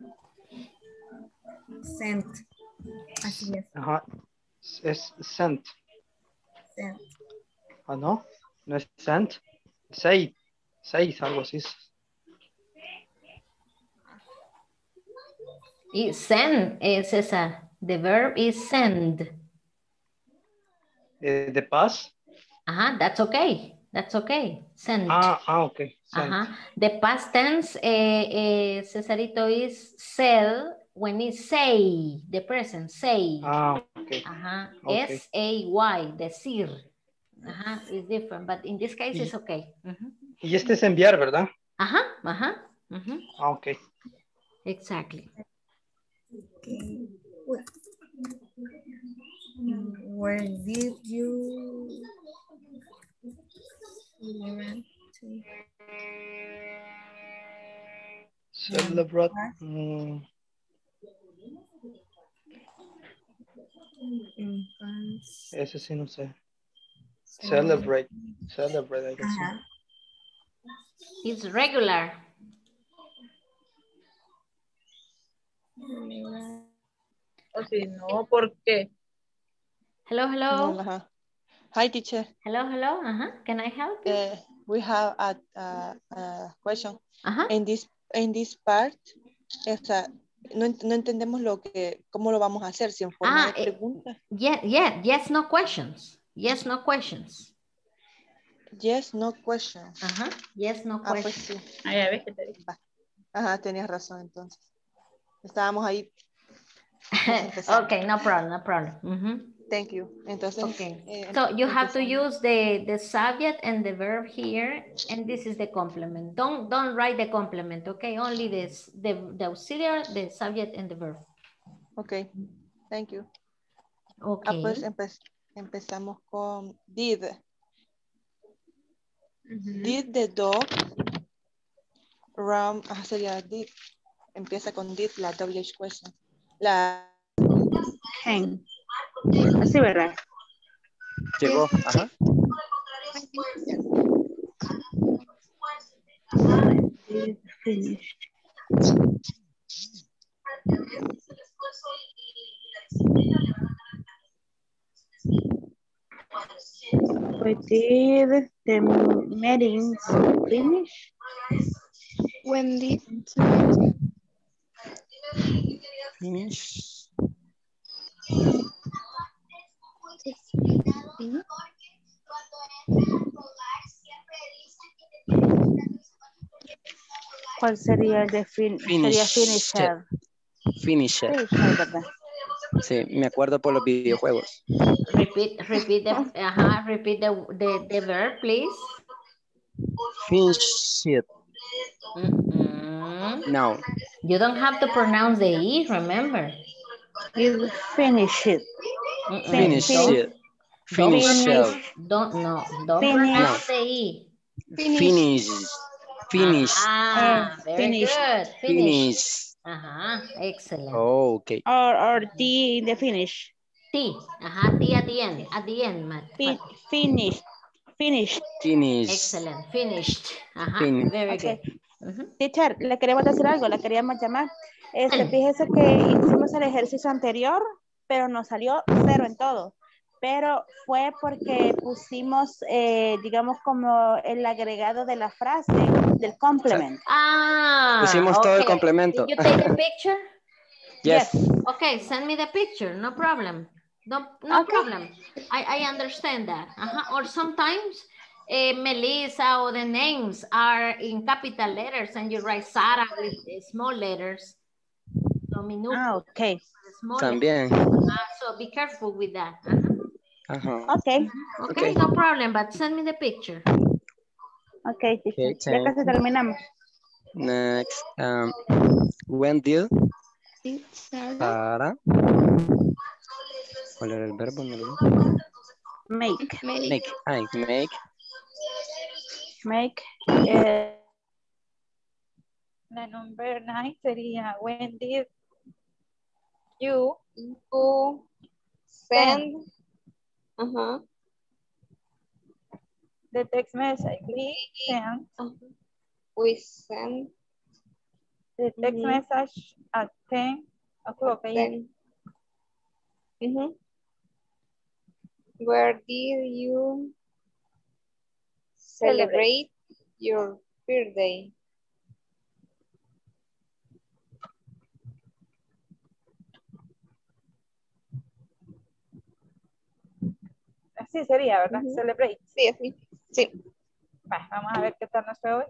Sent. Así es. Ajá. Es sent. Sent. Ah, no. No es sent. Say. Say, algo así. Y send es esa. The verb is send. Eh, the past. Ajá, that's okay. That's okay. Send. Ah, ah, ok. Sent. Ajá. The past tense, eh, eh, Cesarito, is said when it's say. The present, say. Ah, ok. Ajá. Okay. S A Y, decir. Ajá, it's different, but in this case it's okay. Ujú. Y este es enviar, ¿verdad? Ajá, ajá. Ujú. Ah, ok. Exactly. Okay. Where did you Celebrate. Mm, ese sí no sé. Celebrate. Celebrate, I guess. Ajá. It's regular. O si no, ¿por qué? Hello, hello. Ajá. Hi, teacher. Hello, hello. Uh-huh. Can I help you? Uh, we have a, a, a question. Uh-huh. In this, in this part, esa, no, no entendemos lo que, cómo lo vamos a hacer, si en forma Ah, de pregunta. Yeah, yeah, yes, no questions. Yes, no questions. Yes, no questions. Ajá, yes, no Ah, pues questions. sí. Ah, ya ves que te dije. Va. Ajá, tenías razón entonces. Estábamos ahí. Okay, no problem, no problem. Mhm. Thank you. Entonces, okay. eh, So you have to empezamos. use the the subject and the verb here, and this is the complement. Don't don't write the complement, okay? Only this the the auxiliary, the subject and the verb. Okay, thank you. Okay. Ah, pues empe empezamos con did. Mm-hmm. Did the dog run? Ah, sería did. Empieza con did la W H question. La Can. Así, ¿verdad? Llegó, ajá. Finish. When did the meetings finish? When did Finish. ¿Cuál sería el de fin? Sería finisher. Finisher. Finisher, ¿verdad? Sí, me acuerdo por los videojuegos. Repeat, repeat the, uh-huh, repeat the, the, the verb, please. Finish it. Mm-mm. No. You don't have to pronounce the E, remember. You finish it. Mm-mm. Finish Don't- it. Don't Finish pronounce, it. don't, no, don't Finish. pronounce the E. Finish. Finish. Ah, Eh, very finish. good. Finish. Finish. Ajá, excellent. Oh, okay. Or, or T in the finish. T, ajá, T at the end, at the end, Matt. Fin finish. Finish. Finish. Excellent, finished. Ajá, Finish. very Okay. good. Ujú. Teacher, le queremos decir algo, la queríamos llamar. Este, fíjese que hicimos el ejercicio anterior, pero nos salió cero en todo. Pero fue porque pusimos, eh, digamos, como el agregado de la frase del complement. Ah, Pusimos todo el okay. complemento. Did you take the picture? Yes. Okay, send me the picture, no problem. No, no Okay. problem. I, I understand that. Uh-huh. Or sometimes uh, Melissa or the names are in capital letters and you write Sara with uh, small letters. So minúsculas, Ah, okay. small También. letters. Ah, so be careful with that. Uh-huh. Ajá. Okay. Okay, Okay. no problem, but send me the picture. Okay, teacher. Okay, Ya casi terminamos. Next. Um, when did Sara. ¿Cuál era el verbo? No lo vi. Make. Make. Ay, make. Make. Eh, La number nine sería when did you go send Ajá. the text message? We send We send the text Mhm. message at ten o'clock. then. Mhm. Where did you celebrate your birthday? Así sería, ¿verdad? Ujú. Celebrate. Sí, así. Sí. Va, vamos a ver qué tal nos fue hoy.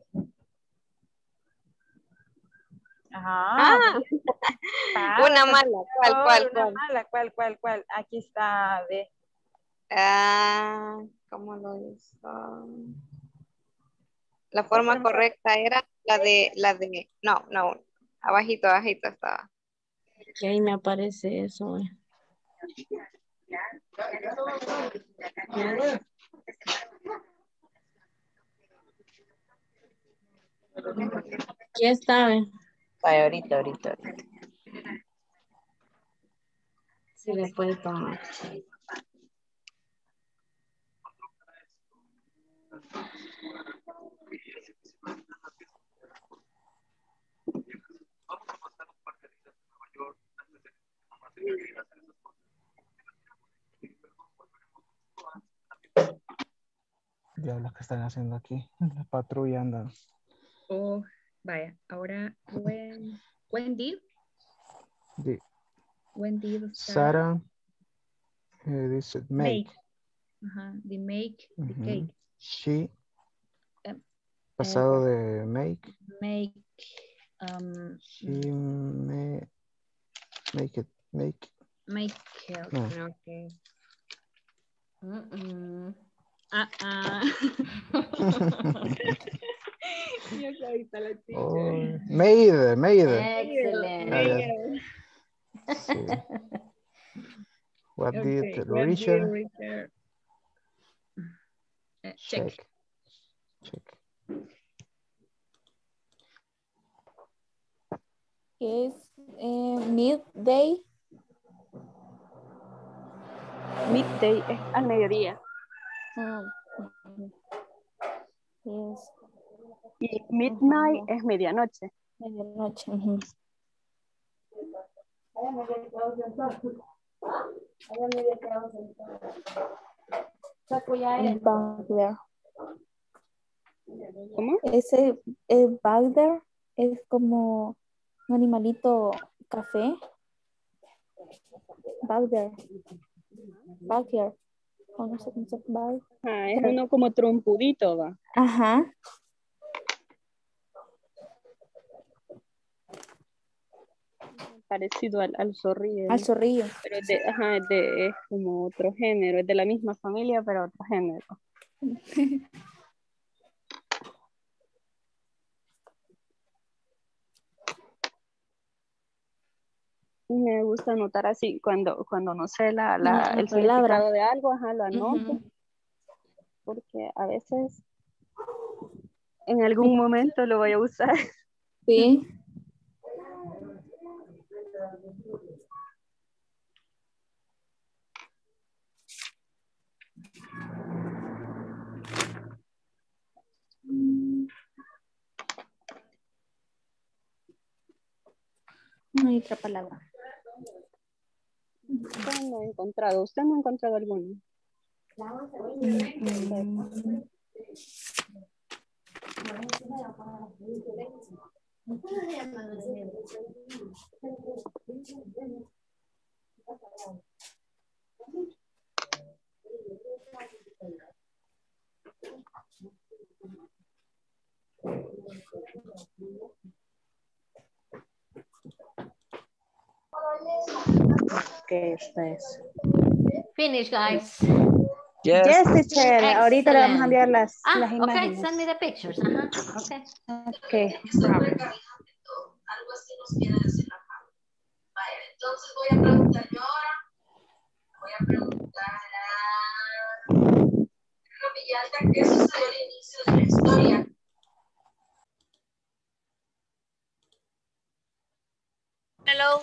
Ajá. Ah, Ah, una bueno, mala. ¿Cuál, cuál, una cuál? mala, ¿cuál, cuál, cuál? Aquí está, ve. Ah, ¿cómo lo hizo? La forma permítame. correcta era la de, la de, no, no, abajito, abajito estaba. Que ahí me aparece eso. eh. ¿Qué está? eh? Vaya, ahorita, ahorita, ahorita. Si le puede tomar. que están haciendo aquí? La patrulla anda. Oh, vaya. Ahora, when, when did? Di- When did Sarah, Sarah eh, dice make. make? Ajá, the make the Ujú. cake. She, Em, pasado eh, de make. Make, um, She me, make it, make. make cake. No. Okay. Mm-mm. Ah, ah. Yo soy está la teacher. Oh, made, made. Excellent. Ah, ya. Sí. What Okay, did what did Richard Richard? Uh, check. check? Check. Es eh, midday. Midday es al mediodía. Ah, ujú. Yes. Y midnight Ujú. es medianoche. Medianoche. Ujú. Es Bagder. ¿Cómo? Ese eh, Bagder es como un animalito café. Bagder. Bagger. O no sé cómo se llama. Ah, es uno como trompudito, va. Ajá. Parecido al, al zorrillo. Al zorrillo. Pero es de, ajá, es de, es como otro género, es de la misma familia, pero otro género. Y me gusta anotar así, cuando, cuando no sé la, la, La el palabra. significado de algo, ajá, lo anoto. Ujú. Porque a veces en algún momento lo voy a usar. Sí. No hay otra palabra. Usted no ha encontrado, usted no ha encontrado alguno. Mm, Ok, esta es. Finish, guys. Yes. Yes, teacher. Ahorita le vamos a Excellent. enviar las, Ah, las okay, imágenes. send me the pictures. Ajá, okay. Okay, no problem. Algo así nos quiere decir la Pau. Vaya, entonces voy a preguntar yo ahora. Voy a preguntar a Pedro Villalta qué sucedió al inicio de la historia. Hello.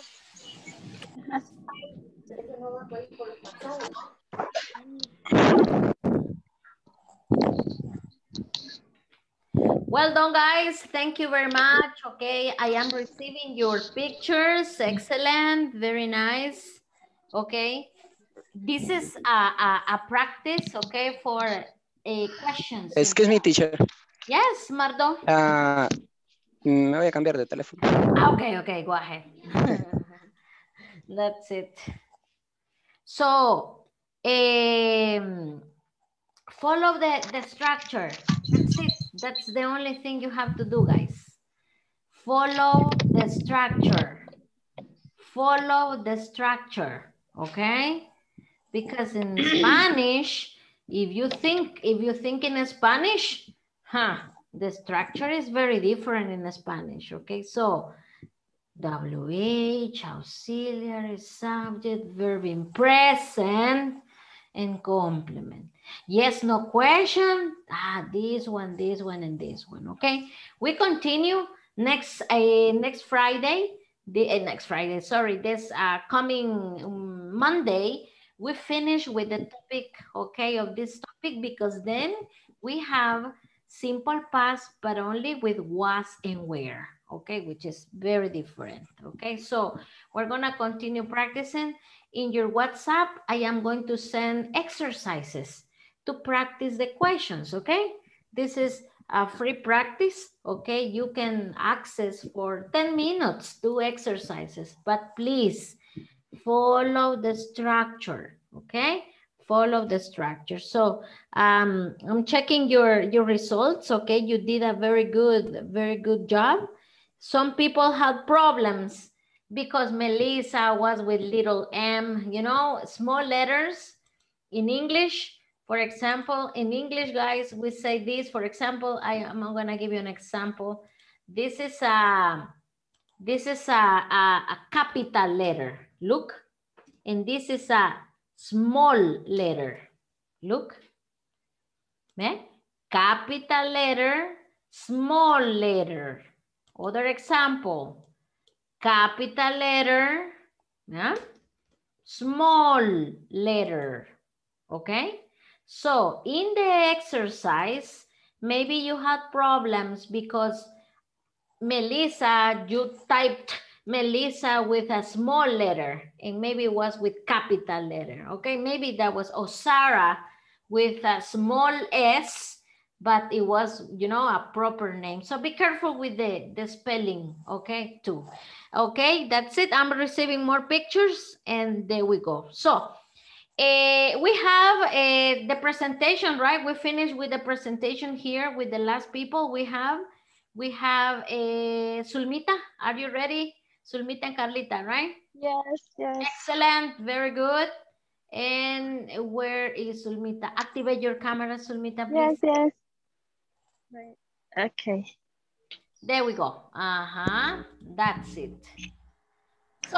Well done, guys. Thank you very much. Okay, I am receiving your pictures. Excellent. Very nice. Okay. This is a, a, a practice, okay, for uh, questions. Excuse me, teacher. Yes, Mardo. Ah, me voy a cambiar de teléfono. Okay, okay, go ahead. That's it. So, um, follow the, the structure. That's it. That's the only thing you have to do, guys. Follow the structure. Follow the structure, okay? Because in Spanish, if you think, if you think in Spanish, huh, the structure is very different in Spanish, okay? So, W H, auxiliary, subject, verb in present, and complement. Yes, no question. Ah, this one, this one, and this one, okay? We continue next, uh, next Friday, the uh, next Friday, sorry, this uh, coming um, Monday, we finish with the topic, okay, of this topic, because then we have simple past, but only with was and where, okay, which is very different, okay? So we're gonna continue practicing. In your WhatsApp, I am going to send exercises to practice the questions, okay? This is a free practice, okay? You can access for ten minutes, do exercises, but please follow the structure, okay? Follow the structure. So um, I'm checking your, your results, okay? You did a very good, very good job. Some people had problems because Melissa was with little m, you know, small letters in English. For example, in English, guys, we say this. For example, I am gonna give you an example. This is a, this is a, a, a capital letter. Look. And this is a small letter. Look. ¿Ve? Capital letter, small letter. Other example. Capital letter, ¿ya? Small letter. Okay? So, in the exercise, maybe you had problems because Melissa, you typed Melissa with a small letter and maybe it was with capital letter, okay? Maybe that was Osara with a small s, but it was, you know, a proper name. So be careful with the, the spelling, okay, too. Okay, that's it. I'm receiving more pictures and there we go. So uh, we have uh, the presentation, right? We finished with the presentation here with the last people we have. We have uh, Sulmita. Are you ready? Sulmita and Carlita, right? Yes, yes. Excellent. Very good. And where is Sulmita? Activate your camera, Sulmita, please. Yes, yes. Right. Okay. There we go. Uh-huh. That's it. So,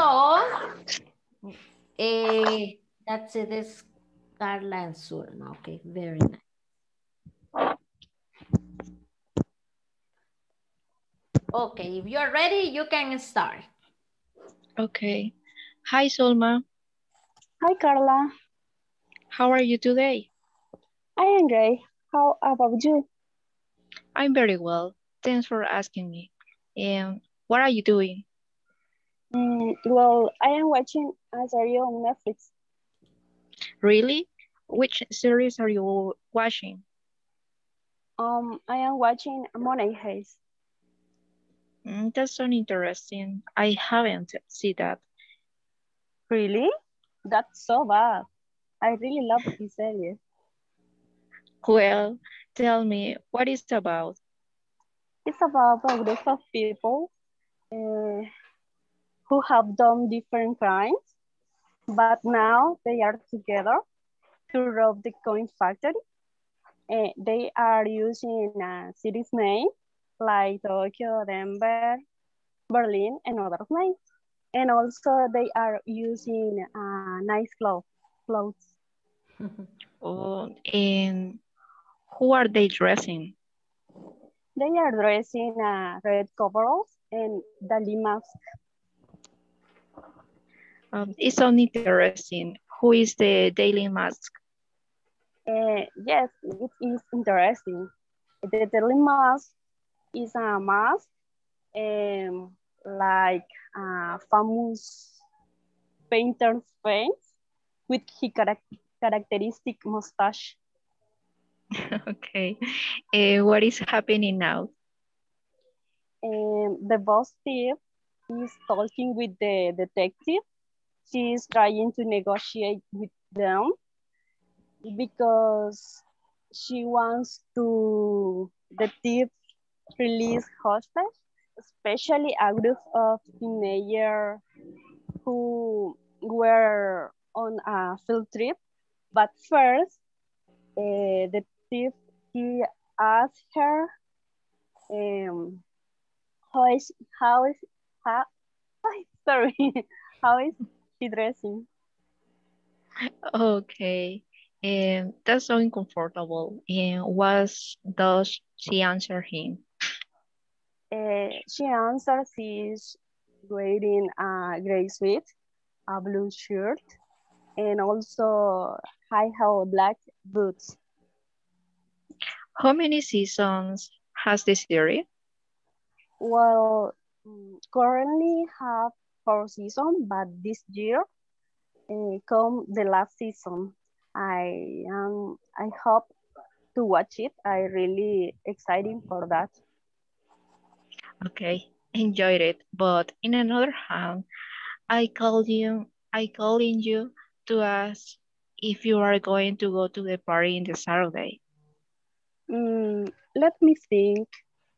uh, that's it. Is Carla and Sulma. Okay, very nice. Okay, if you're ready, you can start. Okay. Hi, Solma. Hi, Carla. How are you today? I am great. How about you? I'm very well. Thanks for asking me. And what are you doing? Mm, well, I am watching a series on Netflix. Really? Which series are you watching? Um, I am watching Money Heist. Mm, that's so interesting. I haven't seen that. Really? That's so bad. I really love this series. Well, tell me, what is it about? It's about a group of people uh, who have done different crimes, but now they are together to rob the coin factory. Uh, they are using a city's name like Tokyo, Denver, Berlin, and other names. And also they are using uh, nice clothes. clothes. Oh, and who are they dressing? They are dressing uh, red coveralls and Dali mask. Um, it's so interesting. Who is the Daily Mask? Uh, yes, it is interesting. The Dali mask is a mask um, like a famous painter's face with his characteristic mustache. Okay. Uh, what is happening now? Um, the boss thief is talking with the detective. She is trying to negotiate with them because she wants to the thief release hostage, especially a group of teenagers who were on a field trip. But first, uh, the thief he asked her, um, how is how is how, sorry, how is she dressing? Okay. And that's so uncomfortable. And what does she answer him? Uh, she answers she's wearing a gray suit, a blue shirt, and also high-heel black boots. How many seasons has the series? Well, currently have four seasons, but this year uh, come the last season. I um I hope to watch it. I really exciting for that. Okay, enjoyed it. But in another hand, I called you, I calling you to ask if you are going to go to the party in the Saturday. Mm, let me think.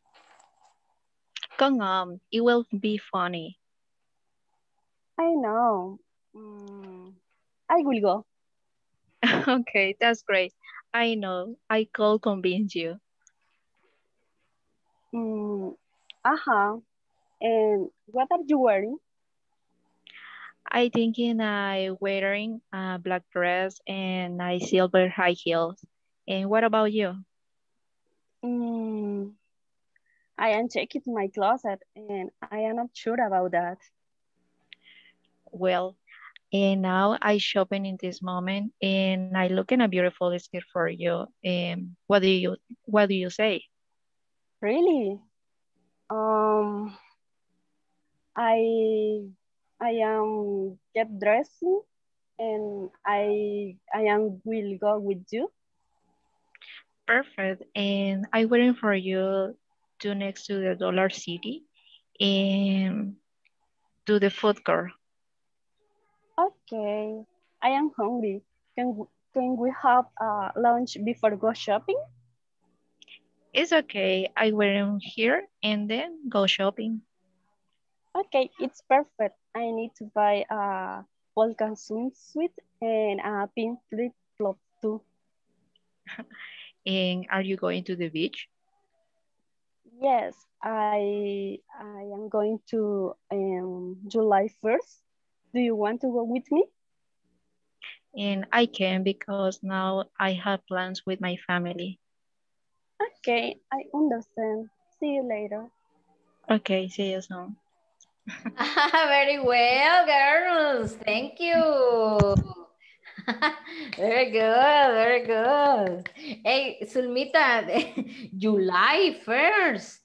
Come on, it will be funny. I know. Mm, I will go. Okay, that's great. I know, I could convince you. Mm, uh-huh. And what are you wearing? I thinking I wearing a black dress and I silver high heels. And what about you? Mm, I am checking my closet and I am not sure about that. Well, and now I shopping in this moment and I looking a beautiful skirt for you. Um, what do you what do you say? Really? Um, I I am get dressing and I I am will go with you. Perfect. And I waiting for you to next to the Dollar City and to the food court. Okay. I am hungry. Can w- can we have uh, lunch before go shopping? It's okay. I waiting here and then go shopping. Okay, it's perfect. I need to buy a Volcan swimsuit and a pink flip flop too. And are you going to the beach? Yes, I I am going to um, July first. Do you want to go with me? And I can because now I have plans with my family. Okay, I understand. See you later. Okay, see you soon. Very well, girls. Thank you. Very good, very good. Hey, Sulmita, July first.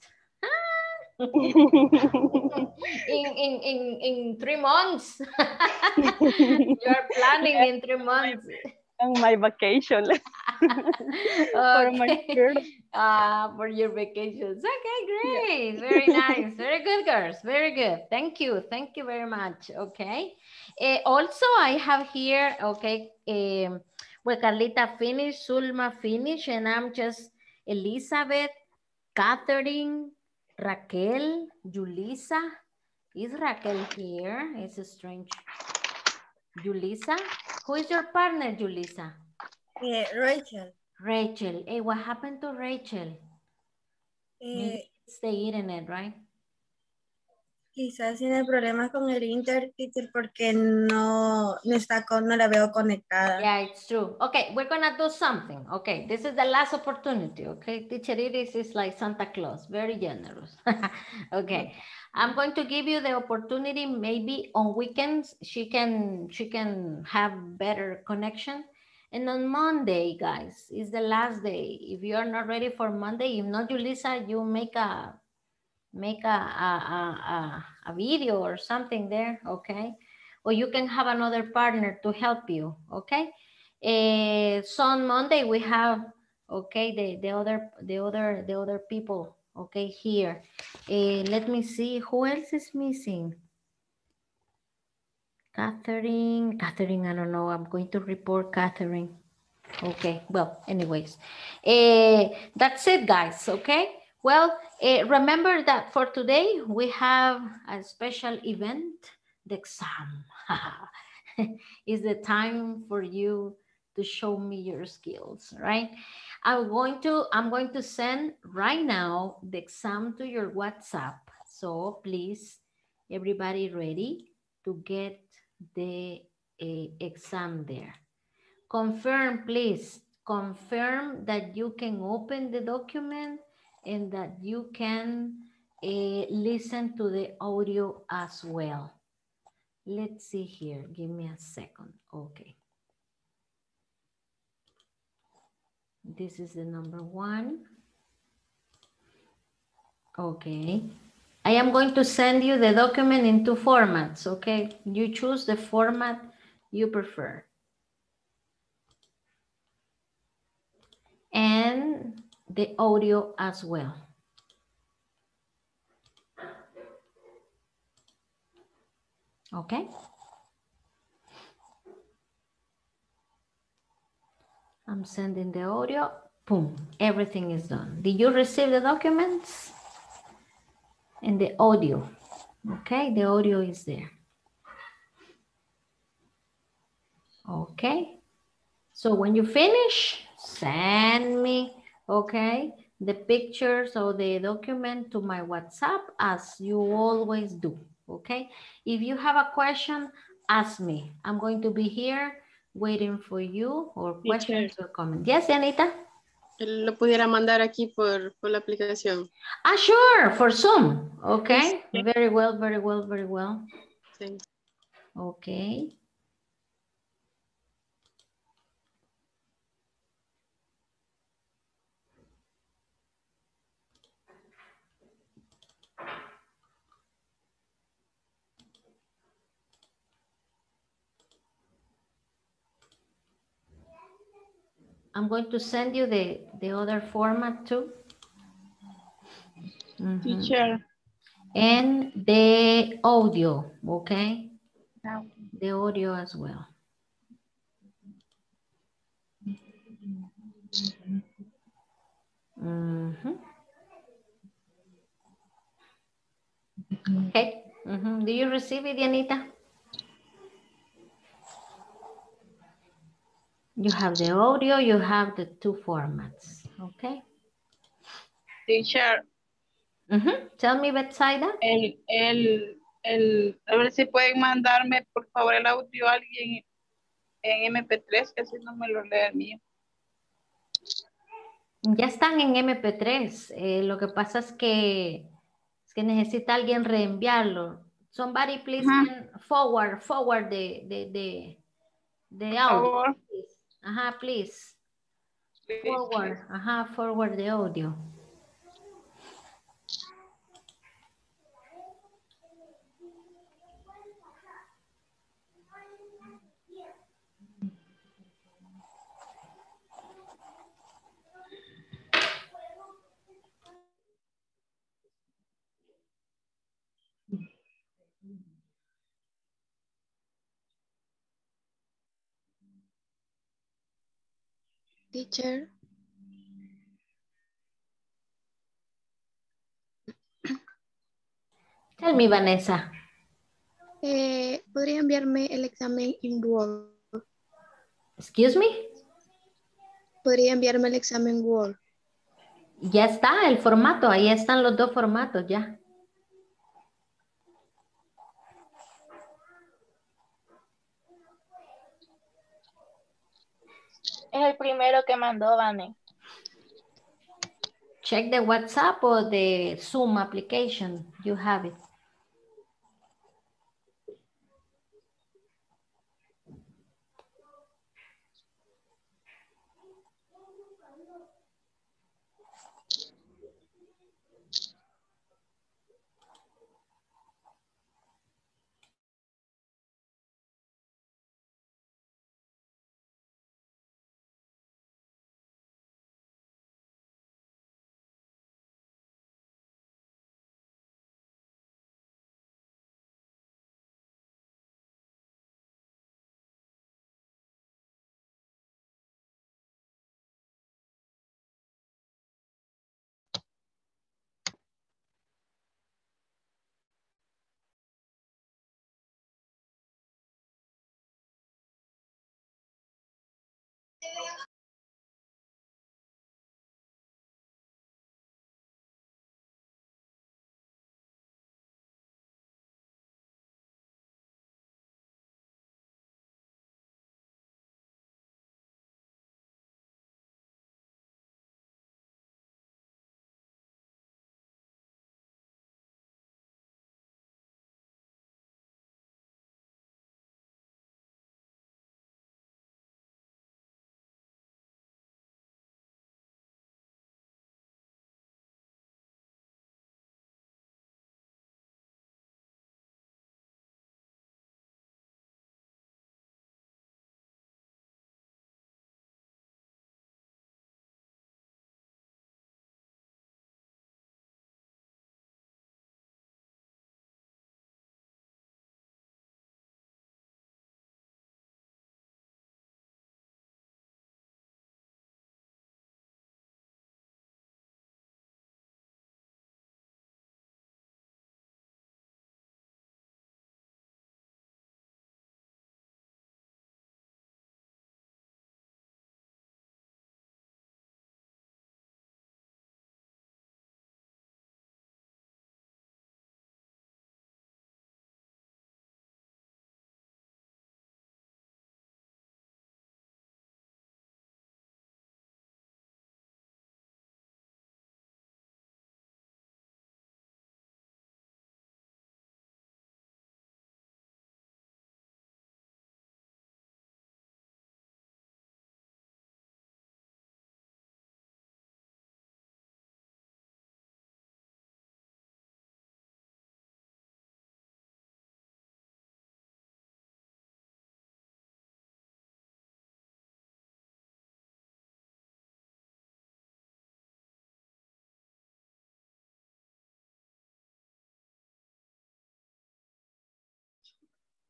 in, in, in, in three months. You're planning in three months. On my vacation. For my Okay. birthday. Uh, for your vacations. Okay, great. Very nice. Very good, girls. Very good. Thank you. Thank you very much. Okay. Eh, also, I have here, okay, um, well, Carlita finished, Sulma finished, and I'm just Elizabeth, Catherine, Raquel, Julissa. Is Raquel here? It's strange. Julissa? Who is your partner, Julissa? Eh, Rachel. Rachel. Hey, what happened to Rachel? Maybe Eh, it's the internet, right? quizás tiene problemas con el Inter, teacher, porque no, no está con, no la veo conectada. Yeah, it's true. Okay, we're gonna do something. Okay, this is the last opportunity. Okay, Teacher Iris is like Santa Claus, very generous. Okay, I'm going to give you the opportunity. Maybe on weekends she can she can have better connection. And on Monday, guys, is the last day. If you are not ready for Monday, if not, Julissa, you make a make a, a, a, a video or something there, okay? Or you can have another partner to help you, okay? Uh, so on Monday we have, okay, the, the other the other the other people, okay, here. Uh, let me see who else is missing. Catherine, Catherine, I don't know. I'm going to report Catherine. Okay, well, anyways, uh, that's it, guys, okay? Well, uh, remember that for today, we have a special event, the exam. It's the time for you to show me your skills, right? I'm going to, I'm going to send right now the exam to your WhatsApp. So please, everybody ready to get the uh, exam there. Confirm, please. Confirm that you can open the document and that you can uh, listen to the audio as well. Let's see here. Give me a second. Okay. This is the number one. Okay. I am going to send you the document in two formats, okay? You choose the format you prefer. and the audio as well. Okay. I'm sending the audio. Boom, everything is done. Did you receive the documents? And the audio. Okay, the audio is there. Okay. So when you finish, send me, okay, the pictures or the document to my WhatsApp as you always do, okay? If you have a question, ask me. I'm going to be here waiting for you or questions or comments. Yes, Anita? Lo pudiera mandar aquí por, por la aplicación. Ah, sure, for Zoom, okay? Very well, very well, very well. Sí. Okay. I'm going to send you the, the other format too. Mm-hmm. Teacher. And the audio, okay? The audio as well. Mm-hmm. Okay. Mm-hmm. Do you receive it, Yanita? You have the audio, you have the two formats, okay? Teacher. Mm-hmm. Tell me, Betsaida. El, el, el, a ver si pueden mandarme, por favor, el audio a alguien en eme pe tres, que si no me lo lee el mío. Ya están en eme pe tres. Eh, lo que pasa es que, es que necesita alguien reenviarlo. Somebody please can forward, forward the, the, the, the audio. Please. Ajá, please. please forward, please. Ajá, forward the audio. Teacher. Tell me, Vanessa. Eh, ¿Podría enviarme el examen en Word? Excuse me. ¿Podría enviarme el examen Word? Ya está el formato, ahí están los dos formatos ya. Es el primero que mandó, Vane. Check the WhatsApp or the Zoom application. You have it.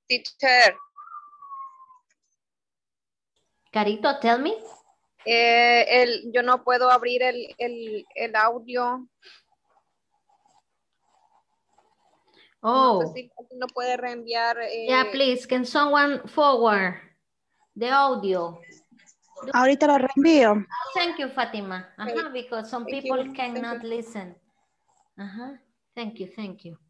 Teacher, Carito, tell me. eh, el, yo no puedo abrir el, el, el audio. No sé Oh, si no puede reenviar. eh, yeah, please, can someone forward the audio? Ahorita lo reenvío. Thank you, Fatima. Uh-huh, because some Thank people you. cannot Thank you. listen. Uh-huh. Thank you, thank you.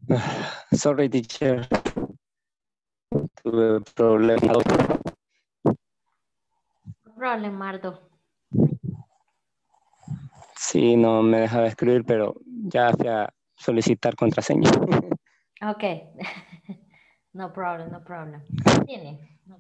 Sorry, teacher. Tuve problemas. No problem, Mardo. Sí, no me dejaba escribir, pero ya fui a solicitar contraseña. Okay. No problem, no problem. Continue. No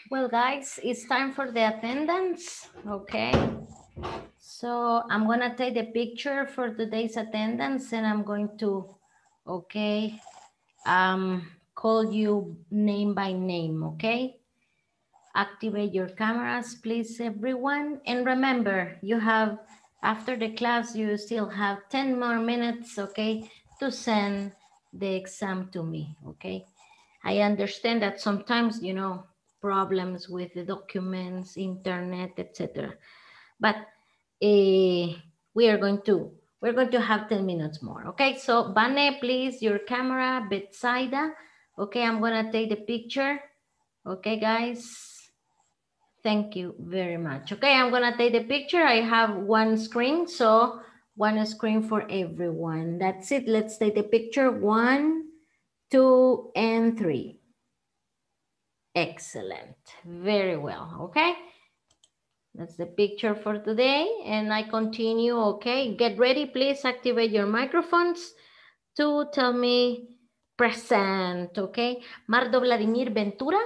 Well, guys, it's time for the attendance, okay? So I'm gonna take the picture for today's attendance and I'm going to, okay, um, call you name by name, okay? Activate your cameras, please, everyone. And remember, you have, after the class, you still have ten more minutes, okay, to send the exam to me, okay? I understand that sometimes, you know, problems with the documents, internet, et cetera. But uh, we are going to, we're going to have ten minutes more, okay? So, Vane, please, your camera, Betsaida. Okay, I'm gonna take the picture. Okay, guys. Thank you very much. Okay, I'm gonna take the picture. I have one screen, so one screen for everyone. That's it. Let's take the picture. One, two, and three. Excellent. Very well. Okay. That's the picture for today. And I continue. Okay. Get ready. Please activate your microphones to tell me present. Okay. Mardo Vladimir Ventura.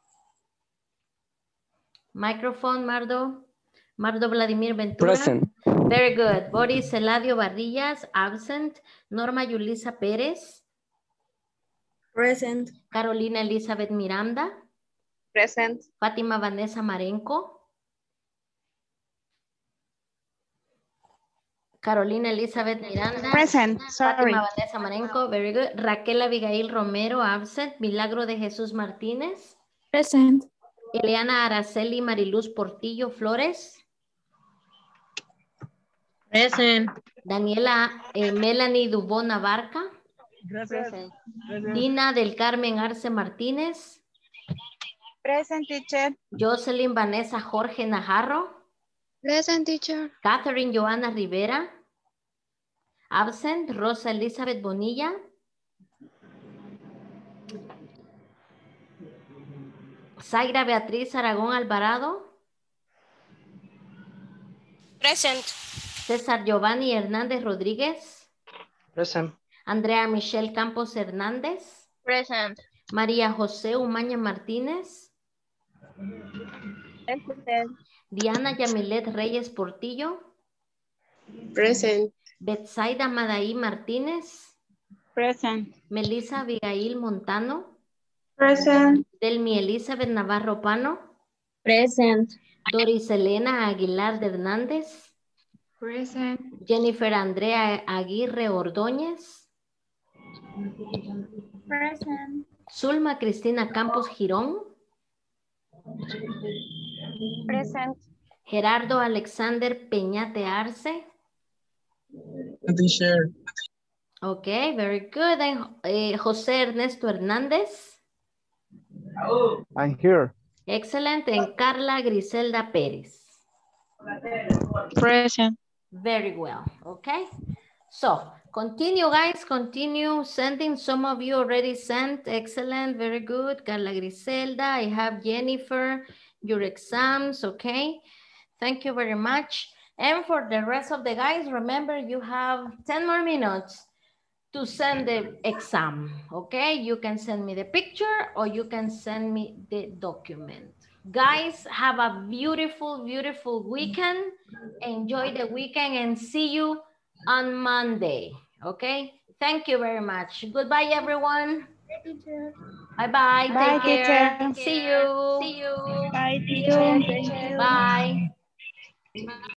Microphone, Mardo. Mardo Vladimir Ventura. Present. Very good. Boris Eladio Barrillas, absent. Norma Yulisa Pérez. Present. Carolina Elizabeth Miranda. Present. Fátima Vanessa Marenco. Carolina Elizabeth Miranda. Present. Sorry. Fátima Vanessa Marenco. Very good. Raquel Abigail Romero, absent. Milagro de Jesús Martínez. Present. Eliana Araceli Mariluz Portillo Flores. Present. Daniela eh, Melanie Dubón Abarca. Present. Dina del Carmen Arce Martínez. Present, teacher. Jocelyn Vanessa Jorge Najarro. Present, teacher. Catherine Joana Rivera. Absent. Rosa Elizabeth Bonilla. Zaira Beatriz Aragón Alvarado. Present. César Giovanni Hernández Rodríguez. Present. Andrea Michelle Campos Hernández. Present. María José Umaña Martínez. Present. Diana Yamilet Reyes Portillo. Present. Betsaida Madaí Martínez. Present. Melissa Abigail Montano. Present. Delmi Elizabeth Navarro Pano. Present. Doris Elena Aguilar de Hernández. Present. Jennifer Andrea Aguirre Ordóñez. Present. Zulma Cristina Campos Girón. Present. Gerardo Alexander Peñate Arce. Teacher. Okay, very good. And eh, José Ernesto Hernández. I'm here. Excellent. And Carla Griselda Pérez. Present. Very well. Okay. So continue, guys. Continue sending. Some of you already sent. Excellent. Very good. Carla Griselda. I have Jennifer. Your exams. Okay. Thank you very much. And for the rest of the guys, remember you have ten more minutes to send the exam. Okay. You can send me the picture or you can send me the document. Guys, have a beautiful, beautiful weekend. Enjoy the weekend and see you on Monday. Okay? Thank you very much. Goodbye, everyone. Bye-bye. Bye, Take care. teacher. See you. See you. Bye, teacher. Bye.